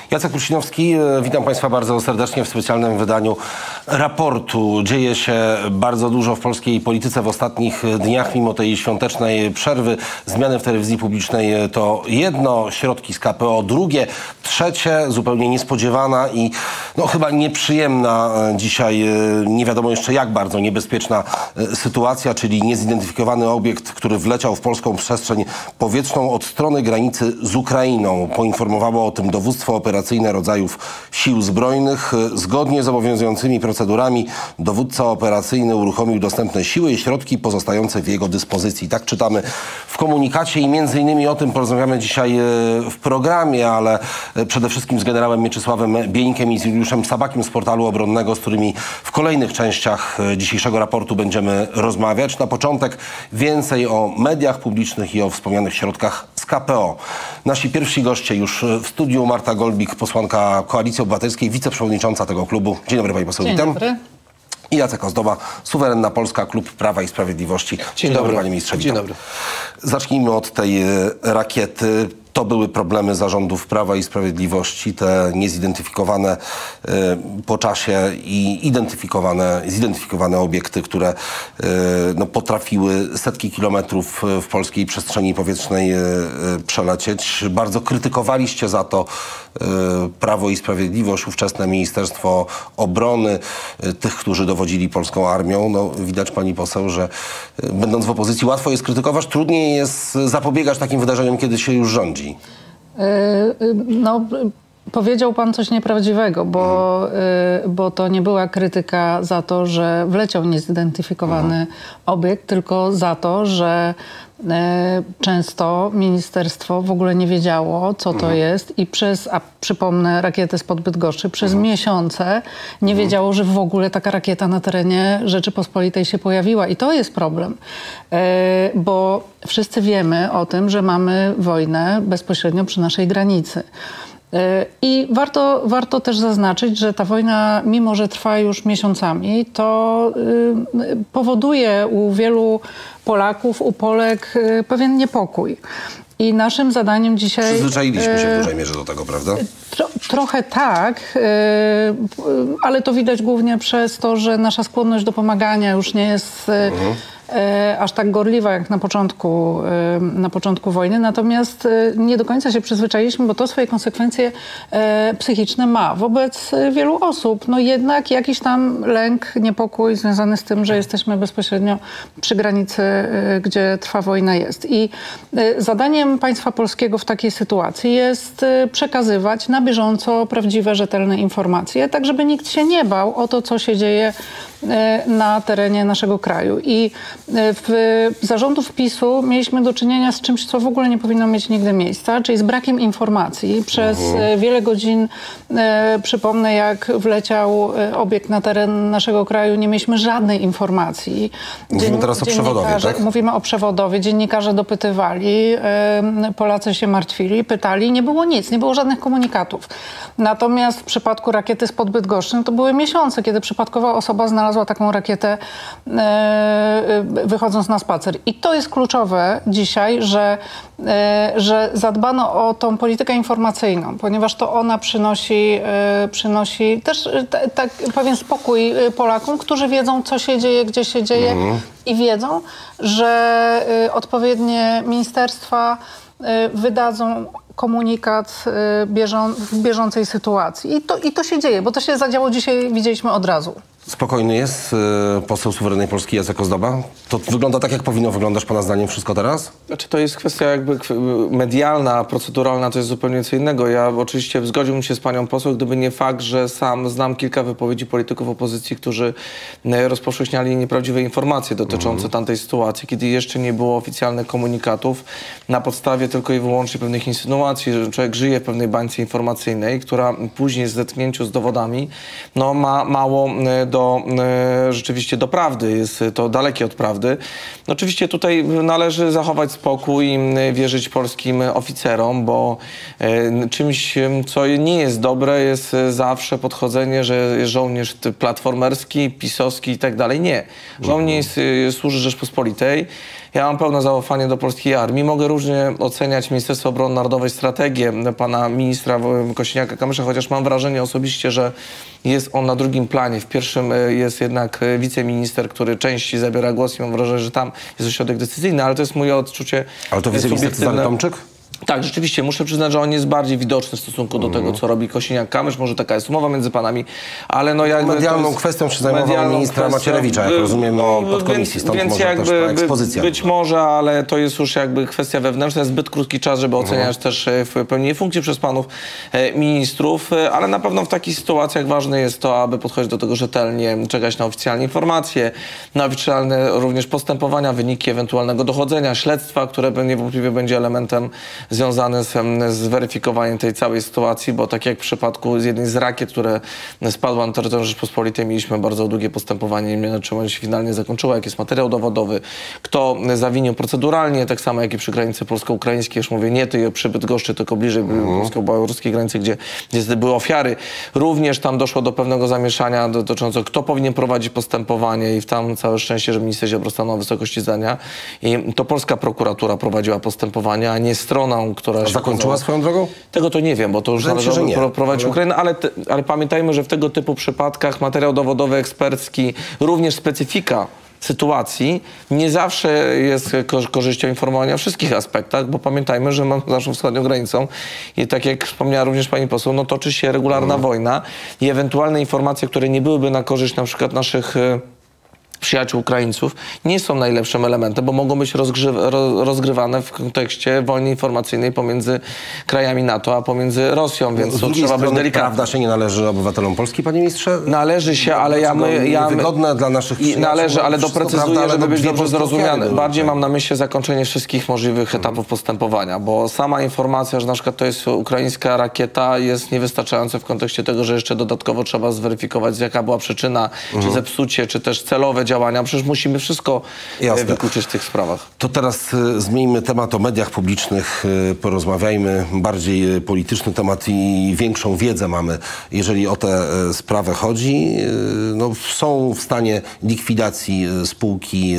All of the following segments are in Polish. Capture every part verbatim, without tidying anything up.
Jacek Pruszkinowski, witam Państwa bardzo serdecznie w specjalnym wydaniu raportu. Dzieje się bardzo dużo w polskiej polityce w ostatnich dniach, mimo tej świątecznej przerwy. Zmiany w telewizji publicznej to jedno, środki z K P O drugie, trzecie, zupełnie niespodziewana i no, chyba nieprzyjemna dzisiaj, nie wiadomo jeszcze jak bardzo niebezpieczna sytuacja, czyli niezidentyfikowany obiekt, który wleciał w polską przestrzeń powietrzną od strony granicy z Ukrainą. Poinformowało o tym dowództwo operacyjne rodzajów Sił Zbrojnych. Zgodnie z obowiązującymi procedurami dowódca operacyjny uruchomił dostępne siły i środki pozostające w jego dyspozycji. Tak czytamy w komunikacie i między innymi o tym porozmawiamy dzisiaj w programie, ale przede wszystkim z generałem Mieczysławem Bieńkiem i z Juliuszem Sabakiem z portalu obronnego, z którymi w kolejnych częściach dzisiejszego raportu będziemy rozmawiać. Na początek więcej o mediach publicznych i o wspomnianych środkach z K P O. Nasi pierwsi goście już w studiu. Marta Golbik, posłanka Koalicji Obywatelskiej, wiceprzewodnicząca tego klubu. Dzień dobry, pani poseł, witam. Dobry. I Jacek Ozdoba, Suwerenna Polska, klub Prawa i Sprawiedliwości. Dzień, Dzień dobry, dobry, panie ministrze. Dzień dobry. Zacznijmy od tej rakiety. To były problemy zarządów Prawa i Sprawiedliwości, te niezidentyfikowane y, po czasie i identyfikowane, zidentyfikowane obiekty, które y, no, potrafiły setki kilometrów w polskiej przestrzeni powietrznej y, y, przelecieć. Bardzo krytykowaliście za to y, Prawo i Sprawiedliwość, ówczesne Ministerstwo Obrony, y, tych, którzy dowodzili polską armią. No, widać, pani poseł, że y, będąc w opozycji łatwo jest krytykować, trudniej jest zapobiegać takim wydarzeniom, kiedy się już rządzi. No, powiedział pan coś nieprawdziwego, bo, mhm. bo to nie była krytyka za to, że wleciał niezidentyfikowany mhm. obiekt, tylko za to, że często ministerstwo w ogóle nie wiedziało, co to mhm. jest i przez, a przypomnę, rakietę spod Bydgoszczy, przez mhm. miesiące nie mhm. wiedziało, że w ogóle taka rakieta na terenie Rzeczypospolitej się pojawiła. I to jest problem, bo wszyscy wiemy o tym, że mamy wojnę bezpośrednio przy naszej granicy. I warto, warto też zaznaczyć, że ta wojna, mimo że trwa już miesiącami, to y, powoduje u wielu Polaków, u Polek y, pewien niepokój. I naszym zadaniem dzisiaj... Przyzwyczailiśmy się w dużej mierze do tego, prawda? Tro, trochę tak, yy, ale to widać głównie przez to, że nasza skłonność do pomagania już nie jest... Yy, mhm. aż tak gorliwa jak na początku, na początku wojny. Natomiast nie do końca się przyzwyczailiśmy, bo to swoje konsekwencje psychiczne ma wobec wielu osób. No jednak jakiś tam lęk, niepokój związany z tym, że jesteśmy bezpośrednio przy granicy, gdzie trwa wojna jest. I zadaniem państwa polskiego w takiej sytuacji jest przekazywać na bieżąco prawdziwe, rzetelne informacje, tak żeby nikt się nie bał o to, co się dzieje na terenie naszego kraju. I w zarządów PiSu mieliśmy do czynienia z czymś, co w ogóle nie powinno mieć nigdy miejsca, czyli z brakiem informacji. Przez uh-huh. wiele godzin, e, przypomnę, jak wleciał obiekt na teren naszego kraju, nie mieliśmy żadnej informacji. Mówimy Dzien- teraz o przewodowie, tak? Mówimy o przewodowie. Dziennikarze dopytywali, e, Polacy się martwili, pytali. Nie było nic, nie było żadnych komunikatów. Natomiast w przypadku rakiety spod Bydgoszczy, no to były miesiące, kiedy przypadkowa osoba znalazła taką rakietę e, wychodząc na spacer. I to jest kluczowe dzisiaj, że, e, że zadbano o tą politykę informacyjną, ponieważ to ona przynosi, e, przynosi też t, tak pewien spokój Polakom, którzy wiedzą, co się dzieje, gdzie się dzieje mhm. i wiedzą, że e, odpowiednie ministerstwa e, wydadzą komunikat bieżą, w bieżącej sytuacji. I to, I to się dzieje, bo to się zadziało dzisiaj, widzieliśmy od razu. Spokojny jest y, poseł Suwerennej Polski Jacek Ozdoba? To wygląda tak, jak powinno wyglądać pana zdaniem wszystko teraz? Znaczy, to jest kwestia jakby medialna, proceduralna, to jest zupełnie co innego. Ja oczywiście zgodziłbym się z panią poseł, gdyby nie fakt, że sam znam kilka wypowiedzi polityków opozycji, którzy rozpowszechniali nieprawdziwe informacje dotyczące mm. tamtej sytuacji, kiedy jeszcze nie było oficjalnych komunikatów, na podstawie tylko i wyłącznie pewnych insynuacji, że człowiek żyje w pewnej bańce informacyjnej, która później w zetknięciu z dowodami no, ma mało do do, e, rzeczywiście do prawdy, jest to dalekie od prawdy. Oczywiście tutaj należy zachować spokój i wierzyć polskim oficerom, bo e, czymś, co nie jest dobre, jest zawsze podchodzenie, że jest żołnierz platformerski, pisowski i tak dalej. Nie. Żołnierz służy Rzeczpospolitej. Ja mam pełne zaufanie do polskiej armii. Mogę różnie oceniać Ministerstwo Obrony Narodowej, strategię pana ministra Kosiniaka-Kamysza, chociaż mam wrażenie osobiście, że jest on na drugim planie. W pierwszym jest jednak wiceminister, który częściej zabiera głos i mam wrażenie, że tam jest ośrodek decyzyjny, ale to jest moje odczucie. Ale to wiceminister Cezary Tomczyk? Tak, rzeczywiście. Muszę przyznać, że on jest bardziej widoczny w stosunku do tego, co robi Kosiniak-Kamysz. Może taka jest umowa między panami, ale no jakby... Medialną kwestią się zajmował ministra Macierewicza, jak rozumiem, no, podkomisji, stąd więc może jakby, też ta ekspozycja. Być może, ale to jest już jakby kwestia wewnętrzna. Jest zbyt krótki czas, żeby oceniać mhm. też pełnienie funkcji przez panów e, ministrów, e, ale na pewno w takich sytuacjach ważne jest to, aby podchodzić do tego rzetelnie, czekać na oficjalne informacje, na oficjalne również postępowania, wyniki ewentualnego dochodzenia, śledztwa, które niewątpliwie będzie elementem związany z, z weryfikowaniem tej całej sytuacji, bo tak jak w przypadku z jednej z rakiet, które spadła na terytorium Rzeczypospolitej, mieliśmy bardzo długie postępowanie, nie wiem, czym ono się finalnie zakończyło, jak jest materiał dowodowy, kto zawinił proceduralnie, tak samo jak i przy granicy polsko-ukraińskiej, już mówię, nie ty przy Bydgoszczy, tylko bliżej mm. polsko-białoruskiej granicy, gdzie, gdzie były ofiary. Również tam doszło do pewnego zamieszania dotyczącego, kto powinien prowadzić postępowanie i w tam całe szczęście, że minister Ziobro stanął na wysokości zdania i to polska prokuratura prowadziła postępowanie, a nie strona, która A się zakończyła okazała... swoją drogą? Tego to nie wiem, bo to już Wydaje mi się, należało że nie. prowadzić Ale- Ukrainę, ale, te, ale pamiętajmy, że w tego typu przypadkach materiał dowodowy, ekspercki, również specyfika sytuacji nie zawsze jest ko korzyścią informowania o wszystkich aspektach, bo pamiętajmy, że mamy naszą wschodnią granicą i tak jak wspomniała również pani poseł, no toczy się regularna Mhm. wojna i ewentualne informacje, które nie byłyby na korzyść na przykład naszych e, przyjaciół Ukraińców, nie są najlepszym elementem, bo mogą być rozgrzy- ro- rozgrywane w kontekście wojny informacyjnej pomiędzy krajami NATO, a pomiędzy Rosją, więc Z to drugiej trzeba być strony delikatny. prawda się nie należy obywatelom Polski, panie ministrze? Należy się, ale ja... My, ja my, Wygodne dla naszych i przyjaciół. należy, ale Wszystko doprecyzuję, prawda, ale żeby no być dwie dobrze polskie zrozumiany. ofiary były Bardziej tutaj. mam na myśli zakończenie wszystkich możliwych etapów postępowania, bo sama informacja, że na przykład to jest ukraińska rakieta, jest niewystarczająca w kontekście tego, że jeszcze dodatkowo trzeba zweryfikować, jaka była przyczyna, czy zepsucie, czy też celowe działania. Przecież musimy wszystko e, Jasne. wykluczyć w tych sprawach. To teraz y, zmieńmy temat o mediach publicznych, y, porozmawiajmy bardziej y, polityczny temat i większą wiedzę mamy, jeżeli o tę y, sprawę chodzi. Y, no, są w stanie likwidacji y, spółki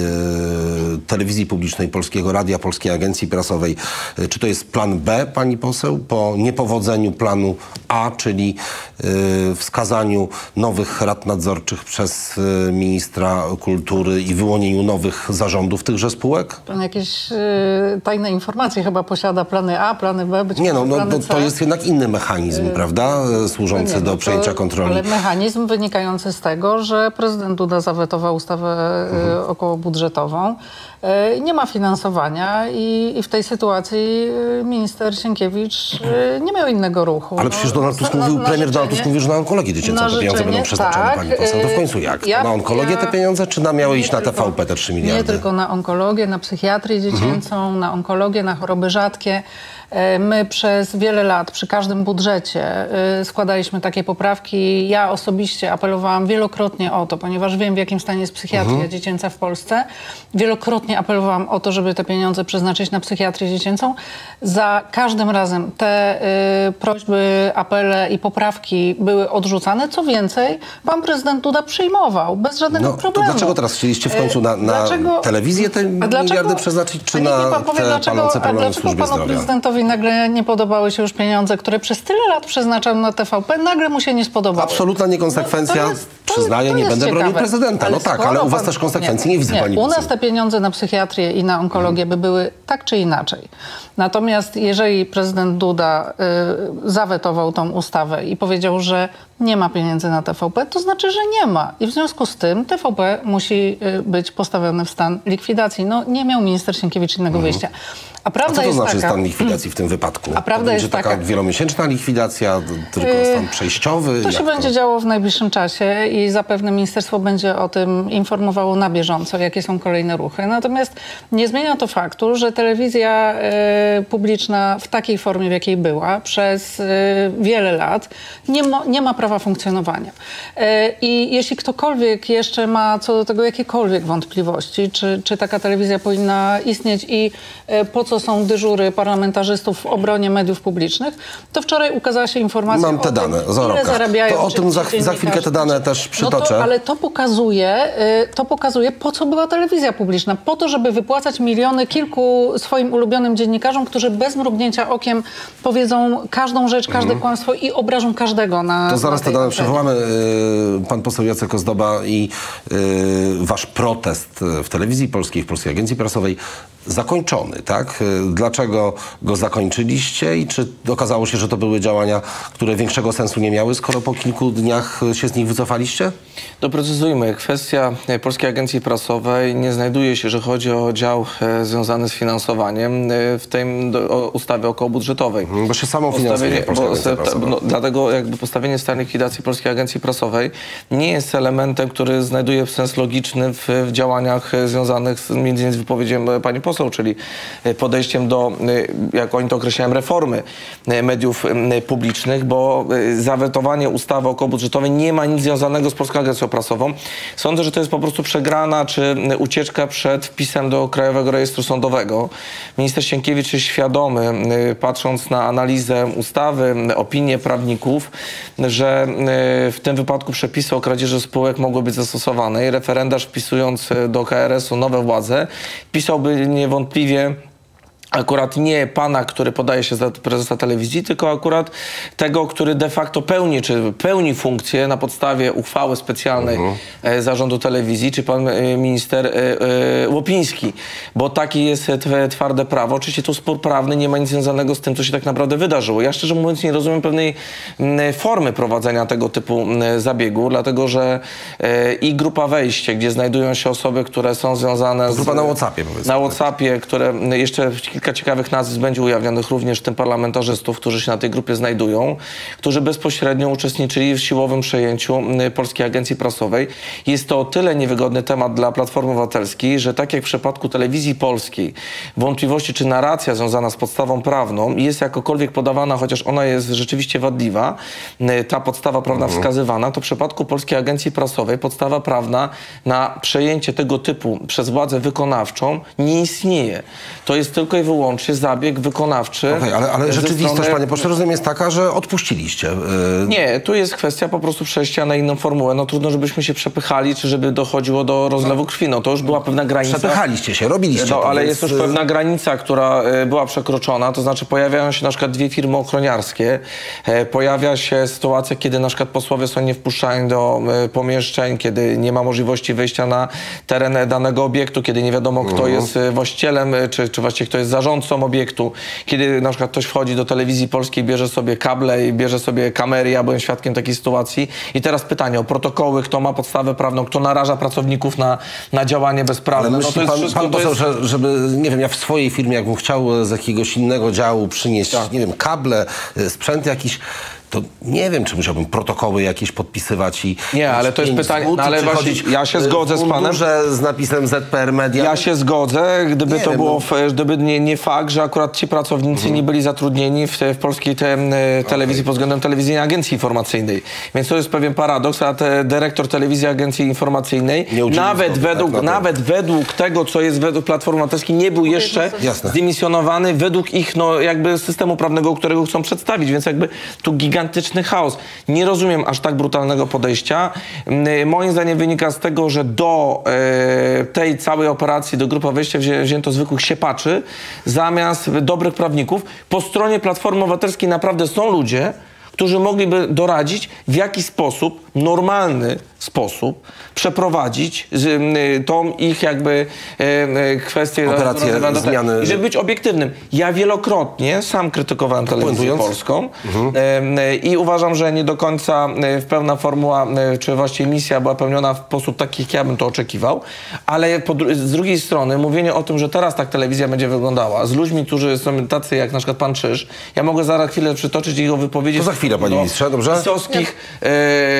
y, telewizji publicznej, Polskiego Radia, Polskiej Agencji Prasowej. Y, czy to jest plan B, pani poseł, po niepowodzeniu planu A, czyli y, wskazaniu nowych rad nadzorczych przez y, ministra kultury i wyłonieniu nowych zarządów tychże spółek? Pan jakieś y, tajne informacje chyba posiada, plany A, plany B, być Nie, no, może no plany to, C. to jest jednak inny mechanizm, prawda? Służący Nie, no do to- przejęcia kontroli. Ale mechanizm wynikający z tego, że prezydent Duda zawetował ustawę Mhm. y, okołobudżetową. Y, nie ma finansowania i, i w tej sytuacji y, minister Sienkiewicz y, nie miał innego ruchu. Ale przecież Donald Tusk na- mówił, na premier Donald życzenie- Tusk mówił, że na onkologię dziecięcą na te pieniądze życzenie, będą przeznaczone, tak, pani poseł. To w końcu jak? ja- na onkologię ja- te pieniądze, czy na miały iść Nie na T V P te trzy miliardy? Nie tylko na onkologię, na psychiatrię dziecięcą, Mhm. na onkologię, na choroby rzadkie. E, My przez wiele lat przy każdym budżecie e, składaliśmy takie poprawki. Ja osobiście apelowałam wielokrotnie o to, ponieważ wiem, w jakim stanie jest psychiatria Mhm. dziecięca w Polsce. Wielokrotnie apelowałam o to, żeby te pieniądze przeznaczyć na psychiatrię dziecięcą. Za każdym razem te e, prośby, apele i poprawki były odrzucane. Co więcej, pan prezydent Duda przyjmował bez żadnego No, to problemu. dlaczego teraz chcieliście w końcu na, na Dlaczego- telewizję te A miliardy dlaczego- przeznaczyć, czy a niech mi na pan powie, te dlaczego- palące a problemy w dlaczego służbie panu zdrowia? prezydentowi nagle nie podobały się już pieniądze, które przez tyle lat przeznaczał na T V P, nagle mu się nie spodobały? Absolutna niekonsekwencja. No, to jest- to- Przyznaję, to nie jest będę bronił ciekawe. prezydenta. No tak, skoro ale u was pan- też konsekwencji nie widzę, pani U poseł. nas te pieniądze na psychiatrię i na onkologię by były tak czy inaczej. Natomiast jeżeli prezydent Duda y, zawetował tą ustawę i powiedział, że nie ma pieniędzy na T V P, to znaczy, że nie ma. I w związku z tym T V P musi y, być postawiony w stan likwidacji. No nie miał minister Sienkiewicz innego wyjścia. A A prawda co to jest znaczy taka... stan likwidacji w tym wypadku? A prawda to będzie jest taka taka- wielomiesięczna likwidacja, tylko Yy, stan przejściowy? To się Jak będzie działo w najbliższym czasie i zapewne ministerstwo będzie o tym informowało na bieżąco, jakie są kolejne ruchy. Natomiast nie zmienia to faktu, że telewizja e, publiczna w takiej formie, w jakiej była przez e, wiele lat nie, mo, nie ma prawa funkcjonowania. E, I jeśli ktokolwiek jeszcze ma co do tego jakiekolwiek wątpliwości, czy, czy taka telewizja powinna istnieć i e, po co to są dyżury parlamentarzystów w obronie mediów publicznych, to wczoraj ukazała się informacja Mam te o dane, tym, o zarobkach. ile zarabiają To o tym za, za chwilkę te dane też przytoczę. No to, ale to pokazuje, y, to pokazuje, po co była telewizja publiczna. Po to, żeby wypłacać miliony kilku swoim ulubionym dziennikarzom, którzy bez mrugnięcia okiem powiedzą każdą rzecz, każde mm. kłamstwo i obrażą każdego na To zaraz na te dane antenie. przywołamy. Y, Pan poseł Jacek Ozdoba i y, wasz protest w telewizji polskiej, w Polskiej Agencji Prasowej zakończony, tak? Dlaczego go zakończyliście i czy okazało się, że to były działania, które większego sensu nie miały, skoro po kilku dniach się z nich wycofaliście? Doprecyzujmy, kwestia Polskiej Agencji Prasowej nie znajduje się, że chodzi o dział e, związany z finansowaniem e, w tej do, o, ustawie okołobudżetowej. Bo się samą finansuje Polska bo, Agencja se, Prasowa. no, dlatego jakby postawienie stanu likwidacji Polskiej Agencji Prasowej nie jest elementem, który znajduje sens logiczny w, w działaniach e, związanych z, między innymi z wypowiedzią e, pani poseł, czyli e, podejściem do, e, jak oni to określają, reformy e, mediów e, publicznych, bo e, zawetowanie ustawy okołobudżetowej nie ma nic związanego z Polską Agencją Prasową. Sądzę, że to jest po prostu przegrana czy ucieczka przed wpisem do Krajowego Rejestru Sądowego. Minister Sienkiewicz jest świadomy, patrząc na analizę ustawy, opinię prawników, że w tym wypadku przepisy o kradzieży spółek mogły być zastosowane i referendarz, wpisując do K R S u nowe władze, pisałby niewątpliwie akurat nie pana, który podaje się za prezesa telewizji, tylko akurat tego, który de facto pełni, czy pełni funkcję na podstawie uchwały specjalnej uh-huh. zarządu telewizji, czy pan minister Łopiński, bo takie jest twarde prawo. Oczywiście to spór prawny nie ma nic związanego z tym, co się tak naprawdę wydarzyło. Ja szczerze mówiąc nie rozumiem pewnej formy prowadzenia tego typu zabiegu, dlatego że i grupa wejście, gdzie znajdują się osoby, które są związane z... Grupa na WhatsAppie, powiedzmy. Na WhatsAppie, które jeszcze kilka ciekawych nazwisk będzie ujawnionych, również w tym parlamentarzystów, którzy się na tej grupie znajdują, którzy bezpośrednio uczestniczyli w siłowym przejęciu Polskiej Agencji Prasowej. Jest to o tyle niewygodny temat dla Platformy Obywatelskiej, że tak jak w przypadku telewizji polskiej, wątpliwości czy narracja związana z podstawą prawną jest jakokolwiek podawana, chociaż ona jest rzeczywiście wadliwa, ta podstawa prawna mhm. wskazywana, to w przypadku Polskiej Agencji Prasowej podstawa prawna na przejęcie tego typu przez władzę wykonawczą nie istnieje. To jest tylko i wyłącznie zabieg wykonawczy. Okay, ale ale rzeczywistość, strony... panie pośle, rozumiem, jest taka, że odpuściliście. Yy... Nie, tu jest kwestia po prostu przejścia na inną formułę. No trudno, żebyśmy się przepychali, czy żeby dochodziło do rozlewu krwi. No to już była pewna granica. Przepychaliście się, robiliście no, to. ale więc... jest już pewna granica, która y, była przekroczona. To znaczy pojawiają się na przykład dwie firmy ochroniarskie. E, pojawia się sytuacja, kiedy na przykład posłowie są nie wpuszczani do y, pomieszczeń, kiedy nie ma możliwości wejścia na teren danego obiektu, kiedy nie wiadomo, kto uh-huh. jest y, właścicielem, y, czy, czy właściwie kto jest zarządcą obiektu, kiedy na przykład ktoś wchodzi do telewizji polskiej, bierze sobie kable i bierze sobie kamery. Ja byłem świadkiem takiej sytuacji. I teraz pytanie o protokoły, kto ma podstawę prawną, kto naraża pracowników na, na działanie bezprawne. Ale myśli no to pan, jest pan to poseł, jest... że, żeby, nie wiem, ja w swojej firmie, jakbym chciał z jakiegoś innego działu przynieść, tak. nie wiem, kable, sprzęt jakiś, to nie wiem, czy musiałbym protokoły jakieś podpisywać i... Nie, ale to jest pytanie, no, ale właśnie ja się zgodzę z panem. z napisem Z P R Media. Ja się zgodzę, gdyby nie to wiem, było, no. gdyby nie, nie fakt, że akurat ci pracownicy hmm. nie byli zatrudnieni w, w polskiej te, telewizji okay. pod względem telewizyjnej agencji informacyjnej. Więc to jest pewien paradoks, a te, dyrektor telewizji agencji informacyjnej nawet, zgody, według, tak, nawet według tego, co jest według Platformy Obywatelskiej, nie był jeszcze Jasne. zdymisjonowany według ich no, jakby systemu prawnego, którego chcą przedstawić. Więc jakby tu gigantyczny chaos. Nie rozumiem aż tak brutalnego podejścia. Moim zdaniem wynika z tego, że do e, tej całej operacji, do grupy wejścia wzię, wzięto zwykłych siepaczy zamiast dobrych prawników. Po stronie Platformy Obywatelskiej naprawdę są ludzie, którzy mogliby doradzić, w jaki sposób, normalny sposób, przeprowadzić z, y, tą ich jakby y, kwestię... Operację zmiany... I żeby być obiektywnym. Ja wielokrotnie sam krytykowałem telewizję polską mhm. y, i uważam, że nie do końca y, pełna formuła, y, czy właściwie misja była pełniona w sposób taki, jak ja bym to oczekiwał, ale po, z drugiej strony mówienie o tym, że teraz tak telewizja będzie wyglądała, z ludźmi, którzy są tacy jak na przykład pan Czyż, ja mogę zaraz chwilę przytoczyć jego wypowiedzi... To za chwilę, panie ministrze, dobrze? pisowskich, e,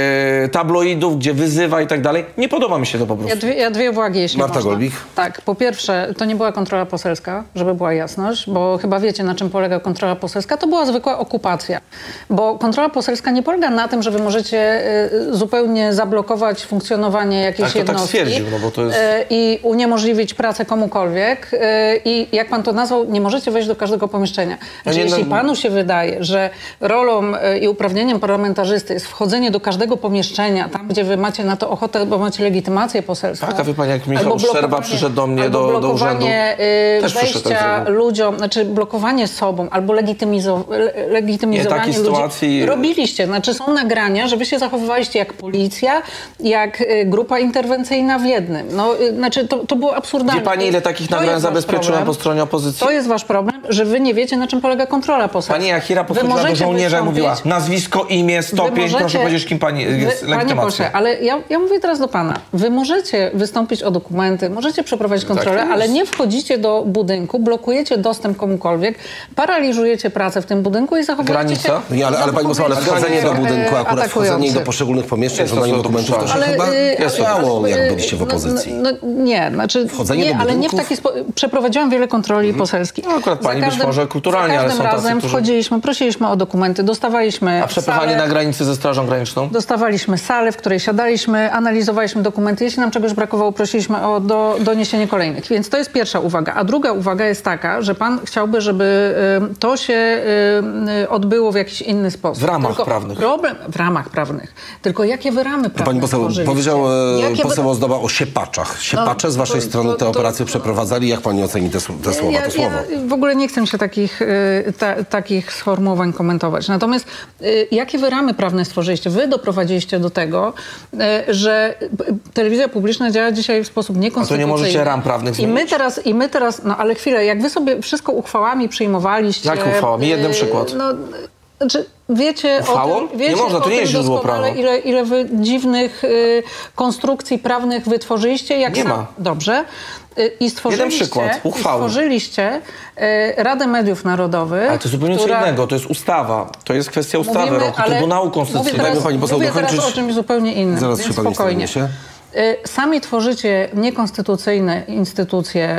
e, tabloidów, gdzie wyzywa i tak dalej. Nie podoba mi się to po prostu. Ja dwie, ja dwie uwagi, jeśli Marta można. Golbik. Tak, po pierwsze, to nie była kontrola poselska, żeby była jasność, bo chyba wiecie, na czym polega kontrola poselska. To była zwykła okupacja, bo kontrola poselska nie polega na tym, że wy możecie y, zupełnie zablokować funkcjonowanie jakiejś Tak, to tak jednostki stwierdził, no bo to jest- y, i uniemożliwić pracę komukolwiek y, i jak pan to nazwał, nie możecie wejść do każdego pomieszczenia. Znaczy, nie, no- jeśli panu się wydaje, że rolą y, i uprawnieniem parlamentarzysty jest wchodzenie do każdego pomieszczenia, tam gdzie wy macie na to ochotę, bo macie legitymację poselską. Tak, a wie pani, jak Michał albo Szczerba blokowanie- przyszedł do mnie albo do- do blokowanie, urzędu, y, też przyszedł tak wejścia zrobił. ludziom, znaczy blokowanie sobą, albo legitymizo- le- legitymizowanie Nie, takiej ludzi. sytuacji- Robiliście, znaczy są nagrania, że wy się zachowywaliście jak policja, jak y, grupa interwencyjna w jednym. No, y, znaczy to, to było absurdalne. Wie pani, ile takich To nagrań jest wasz zabezpieczyłem problem. po stronie opozycji? To jest wasz problem, że wy nie wiecie, na czym polega kontrola poselska. Pani Jachira Wy podchodziła do możecie żołnierza i wystąpić- mówiła nazwisko, imię, Wy stopień, możecie- proszę powiedzieć, kim pani jest Wy, panie legitymacja. pośle, ale ja, ja mówię teraz do pana. Wy możecie wystąpić o dokumenty, możecie przeprowadzić kontrolę, jest. ale nie wchodzicie do budynku, blokujecie dostęp komukolwiek, paraliżujecie pracę w tym budynku i zachowujecie Granica? się... Nie, ale, ale pani poseł, ale wchodzenie do budynku, akurat atakujący. wchodzenie do poszczególnych pomieszczeń, Jest to żądanie co dokumentów, to się dopuszczalne. chyba y, jest ale- mało, jak y, byliście w opozycji. No, no, nie, znaczy, Wchodzenie nie, do ale nie w budynków? taki sposób. Przeprowadziłam wiele kontroli poselskich. No, akurat Za pani być może kulturalnie, za ale każdym są tacy, razem którzy- wchodziliśmy, prosiliśmy o dokumenty, dostawaliśmy A przepychanie salę, na granicy ze Strażą Graniczną? dostawaliśmy salę, w której siadaliśmy, analizowaliśmy dokumenty. Jeśli nam czegoś brakowało, prosiliśmy o do, doniesienie kolejnych. Więc to jest pierwsza uwaga. A druga uwaga jest taka, że pan chciałby, żeby y, to się y, y, odbyło w jakiś inny sposób. W ramach Tylko prawnych. Problem, w ramach prawnych. Tylko jakie wy ramy prawne Pani poseł, stworzyliście? powiedział e, Jakie wy- poseł Ozdoba o siepaczach. Siepacze No, z waszej to- strony to- te to- operacje przeprowadzali. Jak pani oceni te, sł- te słowa, Ja, to słowo? ja w ogóle nie chcę się takich, y, ta, takich sformułowań komentować. Natomiast y, jakie wy ramy prawne stworzyliście? Wy doprowadziliście do tego, y, że y, telewizja publiczna działa dzisiaj w sposób niekonstytucyjny. możecie ram prawnych I my zmienić? teraz, i my teraz, no ale chwilę, jak wy sobie wszystko uchwałami przyjmowaliście... Jak uchwałami? Jeden y, przykład. No, znaczy, wiecie Uchwałą? o tym, wiecie Nie można, to o nie tym jest źródło doskonale, prawa. ile, ile wy dziwnych y, konstrukcji prawnych wytworzyliście. Jak Nie sam, ma. Dobrze. Y, I stworzyliście, przykład, i uchwały. stworzyliście y, Radę Mediów Narodowych. Ale to zupełnie która- co innego, to jest ustawa. To jest kwestia ustawy Mówimy, roku, ale Trybunału mówię Konstytucyjnego. teraz, Pani poseł mówię teraz dokończyć. o czymś zupełnie innym, Zaraz więc się pani spokojnie. się. Y, Sami tworzycie niekonstytucyjne instytucje,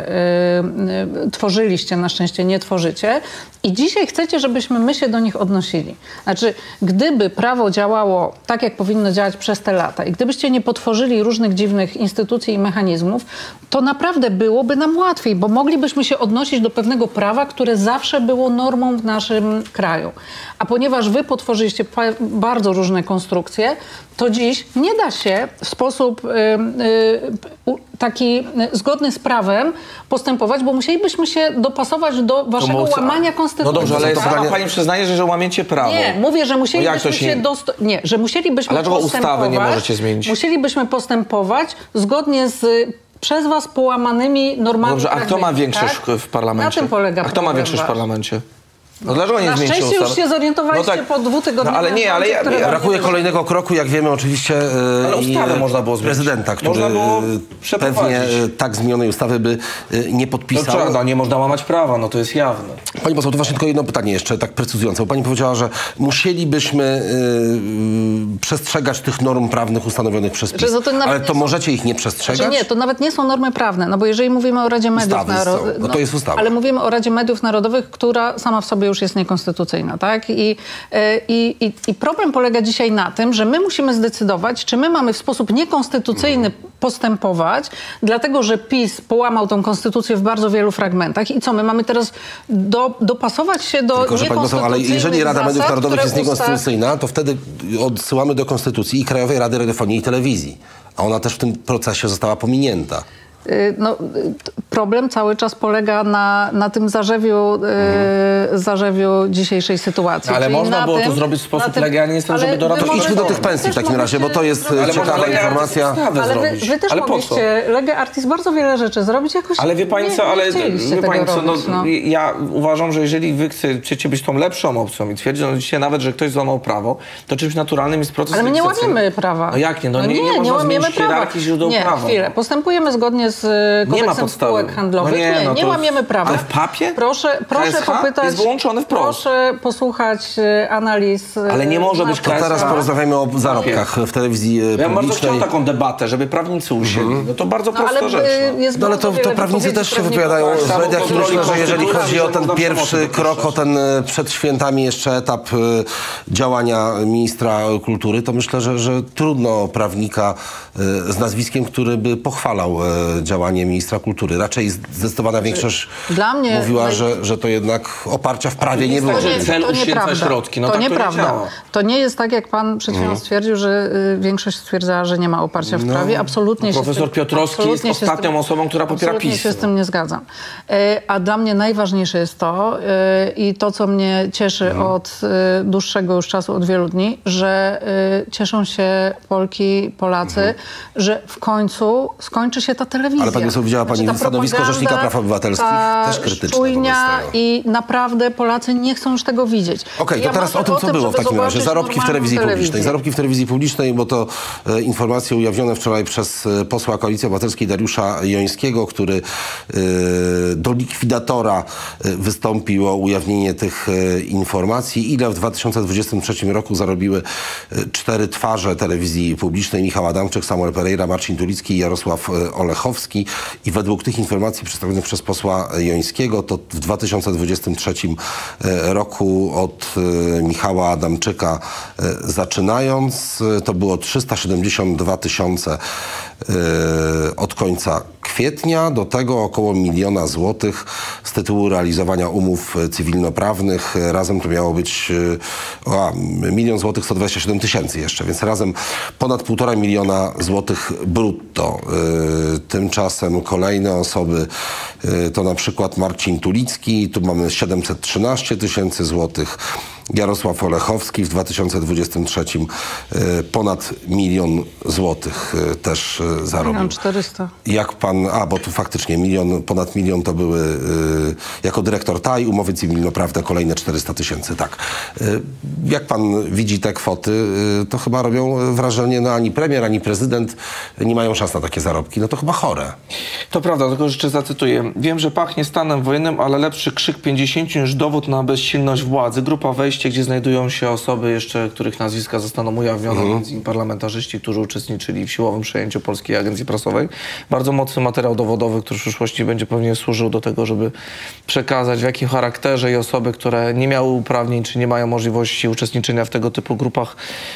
y, y, tworzyliście, na szczęście nie tworzycie i dzisiaj chcecie, żebyśmy my się do nich odnosili. Znaczy, gdyby prawo działało tak, jak powinno działać przez te lata i gdybyście nie potworzyli różnych dziwnych instytucji i mechanizmów, to naprawdę byłoby nam łatwiej, bo moglibyśmy się odnosić do pewnego prawa, które zawsze było normą w naszym kraju. A ponieważ wy potworzyliście pa- bardzo różne konstrukcje, to dziś nie da się w sposób y, y, u- taki y, zgodny z prawem postępować, bo musielibyśmy się dopasować do waszego mówca- łamania konstytucji. No dobrze, ale to sama pytanie- pani przyznaje, że, że łamiecie prawo. Nie, mówię, że No musielibyśmy jak to się, się- dosto- nie, że musielibyśmy A dlaczego postępować. ustawy nie możecie zmienić? Musielibyśmy postępować zgodnie z y, przez was połamanymi normami. Dobrze, a kto ma prawnymi, większość tak? w parlamencie? Na tym polega A kto ma problem większość w wasz. parlamencie? No dlaczego nie Na zmienicie szczęście już ustawy? się zorientowaliście po dwutygodniowym No ale nie, ale ja, rządzie, które ja, Brakuje kolejnego kroku, jak wiemy oczywiście e, Ale i ustawę e, można było zmienić. prezydenta, który Można było e, przeprowadzić. pewnie e, tak zmienionej ustawy by e, nie No, podpisał. trzeba, no nie można łamać prawa, no to jest jawne. Pani poseł, to właśnie tylko jedno pytanie jeszcze, tak precyzujące, bo pani powiedziała, że musielibyśmy y, y, przestrzegać tych norm prawnych ustanowionych przez PiS. Że to nawet Ale nie to są- możecie ich nie przestrzegać? Znaczy nie, to nawet nie są normy prawne, no bo jeżeli mówimy o Radzie Mediów Ustawy są. Narodowych... No to jest ustawa. Ale mówimy o Radzie Mediów Narodowych, która sama w sobie już jest niekonstytucyjna, tak? I, e, i, i, i problem polega dzisiaj na tym, że my musimy zdecydować, czy my mamy w sposób niekonstytucyjny postępować, dlatego że PiS połamał tą konstytucję w bardzo wielu fragmentach i co, my mamy teraz do, dopasować się do Tylko, że pani poseł, ale jeżeli niekonstytucyjnych Rada Mediów zasad, Narodowych jest które ustaw- niekonstytucyjna, to wtedy odsyłamy do Konstytucji i Krajowej Rady Radiofonii i Telewizji. A ona też w tym procesie została pominięta. Y, No, y, t- problem cały czas polega na, na tym zarzewiu, y, zarzewiu dzisiejszej sytuacji. Ale Czyli można na było to tym- zrobić w sposób na tym- legalny, nie jestem, ale żeby do wy Rady- To idźmy do możecie- tych pensji w też takim razie, bo to jest mogliście e, Ale można ciekawa Lege Artis informacja. ustawę Ale wy, zrobić. wy też Ale po co? mogliście, Lege Artis, bardzo wiele rzeczy zrobić, jakoś Ale wie pani nie, co, nie ale chcieliście wie tego pani co, no, robić, no. ja uważam, że jeżeli wy chcecie być tą lepszą opcją i twierdzicie nawet, że ktoś złamał prawo, to czymś naturalnym jest proces Ale my nie legislacyjny. łamiemy prawa. No jak nie? No, nie, nie, nie można łamiemy zmienić prawa. hierarchii źródeł nie, prawa. chwilę. Postępujemy zgodnie zgodnie z Nie ma kodeksem podstawy. spółek handlowych. No nie, nie, no nie to- łamiemy prawa. Ale w papie? Proszę, proszę K S H popytać... jest wyłączony wprost. Proszę posłuchać e, analiz... e, Ale nie może być na- To K S H. teraz porozmawiamy o zarobkach w telewizji e, Ja bym bardzo publicznej. chciał taką debatę, żeby prawnicy usiedli. No to bardzo No, prosta ale rzecz. e, No. jest No ale to, bardzo to wiele prawnicy wypowiedzi też się prawników. wypowiadają tak, w samo mediach i kontroli myślę, że jeżeli konstytucji, chodzi o że ten można pierwszy przemocy krok, o dopuszczać. ten e, przed świętami jeszcze etap e, działania ministra kultury, to myślę, że, że trudno prawnika e, z nazwiskiem, który by pochwalał e, działanie ministra kultury. Raczej zdecydowana większość Dla mnie mówiła, naj- że, że to jednak oparcia w prawie nie jest było. tak, że cel To uświęca nieprawda. środki. No to tak to nie nieprawda. działa. To nie jest tak, jak pan przed chwilą Mhm. stwierdził, że y, większość stwierdzała, że nie ma oparcia w No. prawie. Absolutnie się z Profesor tym, Piotrowski jest absolutnie się z ostatnią tym- osobą, która popiera absolutnie PiS. się z tym nie zgadzam. Y, a dla mnie najważniejsze jest to y, i to, co mnie cieszy Mhm. od y, dłuższego już czasu, od wielu dni, że y, cieszą się Polki, Polacy, Mhm. że w końcu skończy się ta telewizja. Ale pani poseł, widziała pani ta stanowisko propaganda, Rzecznika Praw Obywatelskich? ta Też krytyczne czujnia wobec tego. i naprawdę Polacy nie chcą już tego widzieć. Okej, I to ja teraz marzę o tym, co było w żeby takim razie. zobaczyć Zarobki w normalną telewizji publicznej. telewizję. Zarobki w telewizji publicznej, bo to e, informacje ujawnione wczoraj przez e, posła Koalicji Obywatelskiej Dariusza Jońskiego, który e, do likwidatora e, wystąpił o ujawnienie tych e, informacji. Ile w dwa tysiące dwudziestym trzecim roku zarobiły e, cztery twarze telewizji publicznej: Michał Adamczyk, Samuel Pereira, Marcin Tulicki i Jarosław e, Olechowski. I według tych informacji przedstawionych przez posła Jońskiego, to w dwa tysiące dwudziestym trzecim e, roku od e, Michała Adamczyka e, zaczynając, e, to było trzysta siedemdziesiąt dwa tysiące e, od końca kwietnia, do tego około miliona złotych z tytułu realizowania umów e, cywilnoprawnych. E, Razem to miało być e, o, a, milion złotych sto dwadzieścia siedem tysięcy jeszcze, więc razem ponad półtora miliona złotych brutto. E, Tymczasem kolejne osoby e, to na przykład Marcin Tulicki, tu mamy siedemset trzynaście tysięcy złotych. Jarosław Olechowski w dwa tysiące dwudziestym trzecim e, ponad milion złotych e, też e, zarobił. Milion czterysta. Jak pan, a bo tu faktycznie milion, ponad milion to były e, jako dyrektor T A I, umowy cywilnoprawne kolejne czterysta tysięcy, tak. E, jak pan widzi te kwoty, e, to chyba robią wrażenie, no ani premier, ani prezydent nie mają szans na takie zarobki. No to chyba chore. To prawda, tylko jeszcze zacytuję. Wiem, że pachnie stanem wojennym, ale lepszy krzyk pięćdziesięciu niż dowód na bezsilność władzy. Grupa wejście, gdzie znajdują się osoby jeszcze, których nazwiska zostaną ujawnione, Mhm. między innymi parlamentarzyści, którzy uczestniczyli w siłowym przejęciu Polskiej Agencji Prasowej. Bardzo mocny materiał dowodowy, który w przyszłości będzie pewnie służył do tego, żeby przekazać w jakim charakterze i osoby, które nie miały uprawnień, czy nie mają możliwości uczestniczenia w tego typu grupach,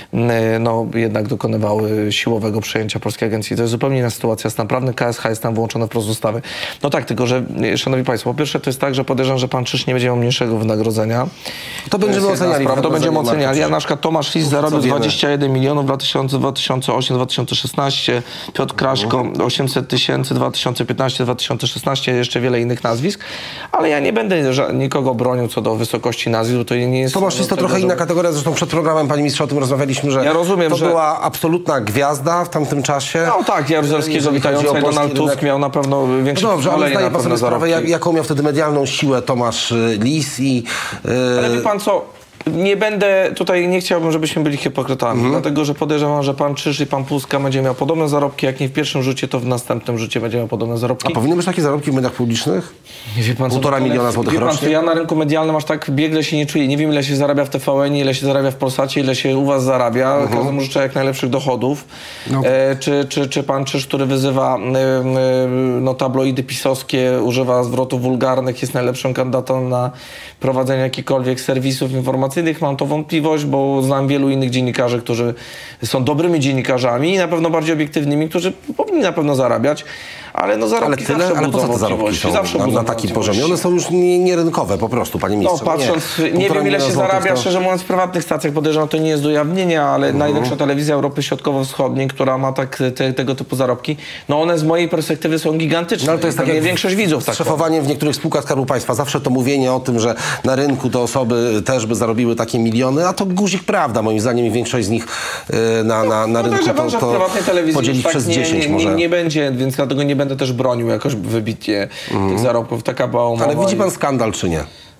no jednak dokonywały siłowego przejęcia Polskiej Agencji. To jest zupełnie inna sytuacja. Stan prawny, K S H jest tam włączone wprost w ustawy. No tak, tylko że, szanowni państwo, po pierwsze to jest tak, że podejrzewam, że pan Czyż nie będzie miał mniejszego wynagrodzenia. To będziemy jest jedna oceniali. sprawa, to będziemy Marka oceniali. Ja Czysza. na przykład Tomasz Lis zarobił wiemy? dwadzieścia jeden milionów w dwa tysiące ósmym dwa tysiące szesnastym, Piotr Kraszko osiemset tysięcy dwa tysiące piętnastym dwa tysiące szesnastym, jeszcze wiele innych nazwisk, ale ja nie będę ża- nikogo bronił co do wysokości nazwisk, bo to nie jest... Tomasz Lis to tego, trochę że- inna kategoria, zresztą przed programem, panie ministrze, o tym rozmawialiśmy, że Ja rozumiem, to że- była absolutna gwiazda w tamtym czasie. No tak, Jaruzelskiego Jeżeli chodzi witający o polski Donald Tusk rynek. miał na pewno większe No dobrze, ale pozwolenie zdaje na pan pewne sobie sprawę, zarobki. jak, jaką miał wtedy medialną siłę Tomasz y, Lis i... y, Ale wie pan co, nie będę tutaj, nie chciałbym, żebyśmy byli hipokrytami, Mhm. dlatego że podejrzewam, że pan Czyż i pan Puska będzie miał podobne zarobki, jak nie w pierwszym rzucie, to w następnym rzucie będzie miał podobne zarobki. A powinny być takie zarobki w mediach publicznych? Nie wie pan, co Półtora to- miliona złotych wie pan, rocznie? co, ja na rynku medialnym aż tak biegle się nie czuję. Nie wiem, ile się zarabia w T V N, ile się zarabia w Polsacie, ile się u was zarabia. Mhm. Każdemu życzę jak najlepszych dochodów. No. E, czy, czy, czy pan Czyż, który wyzywa e, e, no, tabloidy pisowskie, używa zwrotów wulgarnych, jest najlepszym kandydatem na prowadzenie jakichkolwiek serwisów informacyjnych? Mam to wątpliwość, bo znam wielu innych dziennikarzy, którzy są dobrymi dziennikarzami i na pewno bardziej obiektywnymi, którzy powinni na pewno zarabiać. Ale no zarobki Ale tyle, zawsze ale po budzą co te zarobki wątpliwości. są Zawsze na, budzą na takim wątpliwości. poziomie? One są już nie- nierynkowe po prostu, panie No ministrze. patrząc, nie, Półtora wiem ile miliona się złotych zarabia, to- szczerze mówiąc, w prywatnych stacjach, podejrzewam, to nie jest do ujawnienia, ale Mhm. największa telewizja Europy Środkowo-Wschodniej, która ma tak te, tego typu zarobki, no one z mojej perspektywy są gigantyczne. No, ale to jest tak Pewnie jak większość widzów tak. szefowanie w niektórych spółkach Skarbu Państwa. Zawsze to mówienie o tym, że na rynku te osoby też by zarobiły takie miliony, a to guzik prawda, moim zdaniem, i większość z nich y, na, na, na rynku Podejrzewam, to, że w to prywatnej telewizji podzielić już tak przez nie, dziesięć nie, może. nie, nie będzie, więc dlatego nie będę też bronił jakoś wybitnie tych zarobków. Taka była umowa. Ale widzi i- pan skandal, czy nie?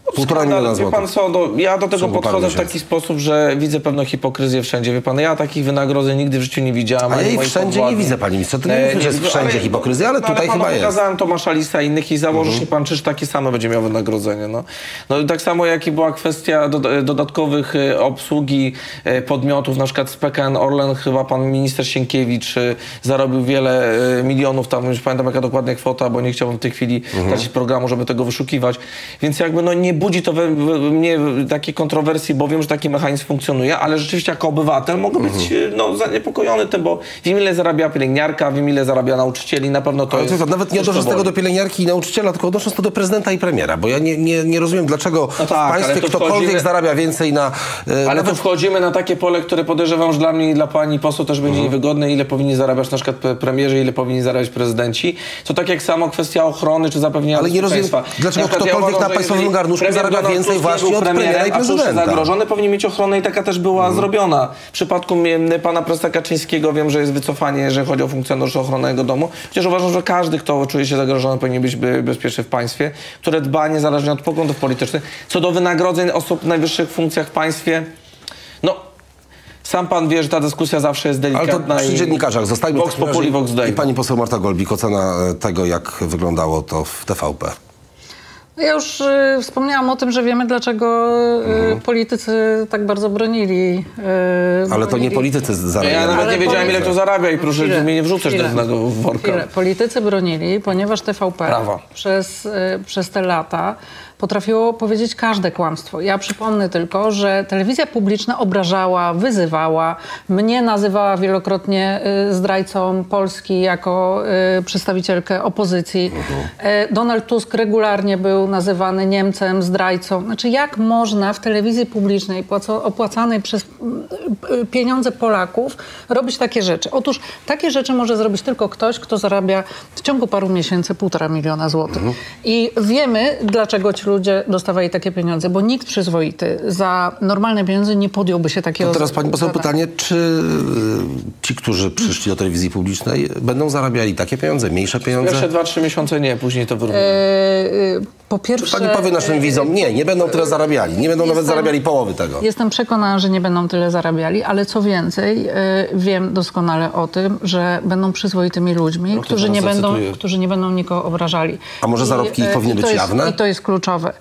Półtora Skandal, miliona wie pan złotych. co, do, ja do tego ciągu paru podchodzę w miesięcy. taki sposób, że widzę pewną hipokryzję wszędzie. Wie pan, ja takich wynagrodzeń nigdy w życiu nie widziałem. A ani ja jej moi wszędzie podwładni. nie widzę, panie ministrze. To nie E, mówię, że jest no, wszędzie hipokryzja, ale no, tutaj panu chyba jest. pokazałem Tomasza Lisa i innych i założę się pan, czyż takie same będzie miał wynagrodzenie. No, no i tak samo jak i była kwestia do, dodatkowych e, obsługi e, podmiotów, na przykład z P K N Orlen chyba pan minister Sienkiewicz e, zarobił wiele e, milionów, tam już pamiętam jaka dokładnie kwota, bo nie chciałbym w tej chwili tracić programu, żeby tego wyszukiwać. Więc jakby no nie budzi to we, we mnie takiej kontrowersji, bo wiem, że taki mechanizm funkcjonuje, ale rzeczywiście jako obywatel mogę być e, no, zaniepokojony tym, bo wiem ile zarabia pielęgniarka, wiem ile zarabia nauczycieli, na pewno to Ale jest... to nawet nie coś, co odnosząc tego boli. do pielęgniarki i nauczyciela, tylko odnosząc to do prezydenta i premiera, bo ja nie, nie, nie rozumiem, dlaczego No w tak, ale państwie to ktokolwiek wchodzimy- zarabia więcej na... e, Ale nawet tu wchodzimy na takie pole, które podejrzewam, że dla mnie i dla pani poseł też będzie niewygodne, ile powinni zarabiać na przykład pre- premierzy, ile powinni zarabiać prezydenci. To tak jak samo kwestia ochrony czy zapewnienia Ale nie rozumiem, bezpieczeństwa. dlaczego Na przykład ktokolwiek uważam, na że państwowym jeżeli garnuszku premier zarabia Donald więcej Tusk właśnie był od premiera i premierem, a cóż jest prezydenta. zagrożony, powinien mieć ochronę i taka też była zrobiona. W przypadku mnie, pana prezesa Kaczyńskiego wiem, że jest wycofanie, jeżeli chodzi o funkcjonariuszy ochrony jego domu. Chociaż uważam, że każdy, kto czuje się zagrożony, powinien być be- bezpieczny w państwie, które dba niezależnie od poglądów politycznych. Co do wynagrodzeń osób w najwyższych funkcjach w państwie, no sam pan wie, że ta dyskusja zawsze jest Ale delikatna. to przy i dziennikarzach zostajmy. w Vox takim razie. populi, vox dei. I pani poseł Marta Golbik, ocena e, tego, jak wyglądało to w T V P. Ja już y, wspomniałam o tym, że wiemy, dlaczego y, politycy tak bardzo bronili. y, Ale to nie bronili- politycy zarabiają. Ja nawet Ale nie wiedziałem, ile politycy- to zarabia i proszę Chwilę, mnie nie wrzucać do chwilę, jednego worka. chwilę. Politycy bronili, ponieważ T V P Prawa. przez, y, przez te lata potrafiło powiedzieć każde kłamstwo. Ja przypomnę tylko, że telewizja publiczna obrażała, wyzywała, mnie nazywała wielokrotnie y, zdrajcą Polski jako y, przedstawicielkę opozycji. Y, Donald Tusk regularnie był nazywany Niemcem, zdrajcą. Znaczy, jak można w telewizji publicznej płaco- opłacanej przez y, y, pieniądze Polaków robić takie rzeczy? Otóż takie rzeczy może zrobić tylko ktoś, kto zarabia w ciągu paru miesięcy półtora miliona złotych. I wiemy, dlaczego ci ludzie dostawali takie pieniądze, bo nikt przyzwoity za normalne pieniądze nie podjąłby się takiego To teraz pani poseł zadania. pytanie, czy y, ci, którzy przyszli do telewizji publicznej, będą zarabiali takie pieniądze, mniejsze pieniądze? Pierwsze dwa, trzy miesiące nie, później to wyrównuje. E, Po pierwsze... Pani powie naszym widzom, nie, nie będą tyle zarabiali, nie będą nawet Jestem- zarabiali połowy tego. Jestem przekonana, że nie będą tyle zarabiali, ale co więcej, y, wiem doskonale o tym, że będą przyzwoitymi ludźmi, to którzy, teraz nie będą, zacytuję. którzy nie będą nikogo obrażali. A może zarobki ich e, powinny i to być jest, jawne? I to jest kluczowe.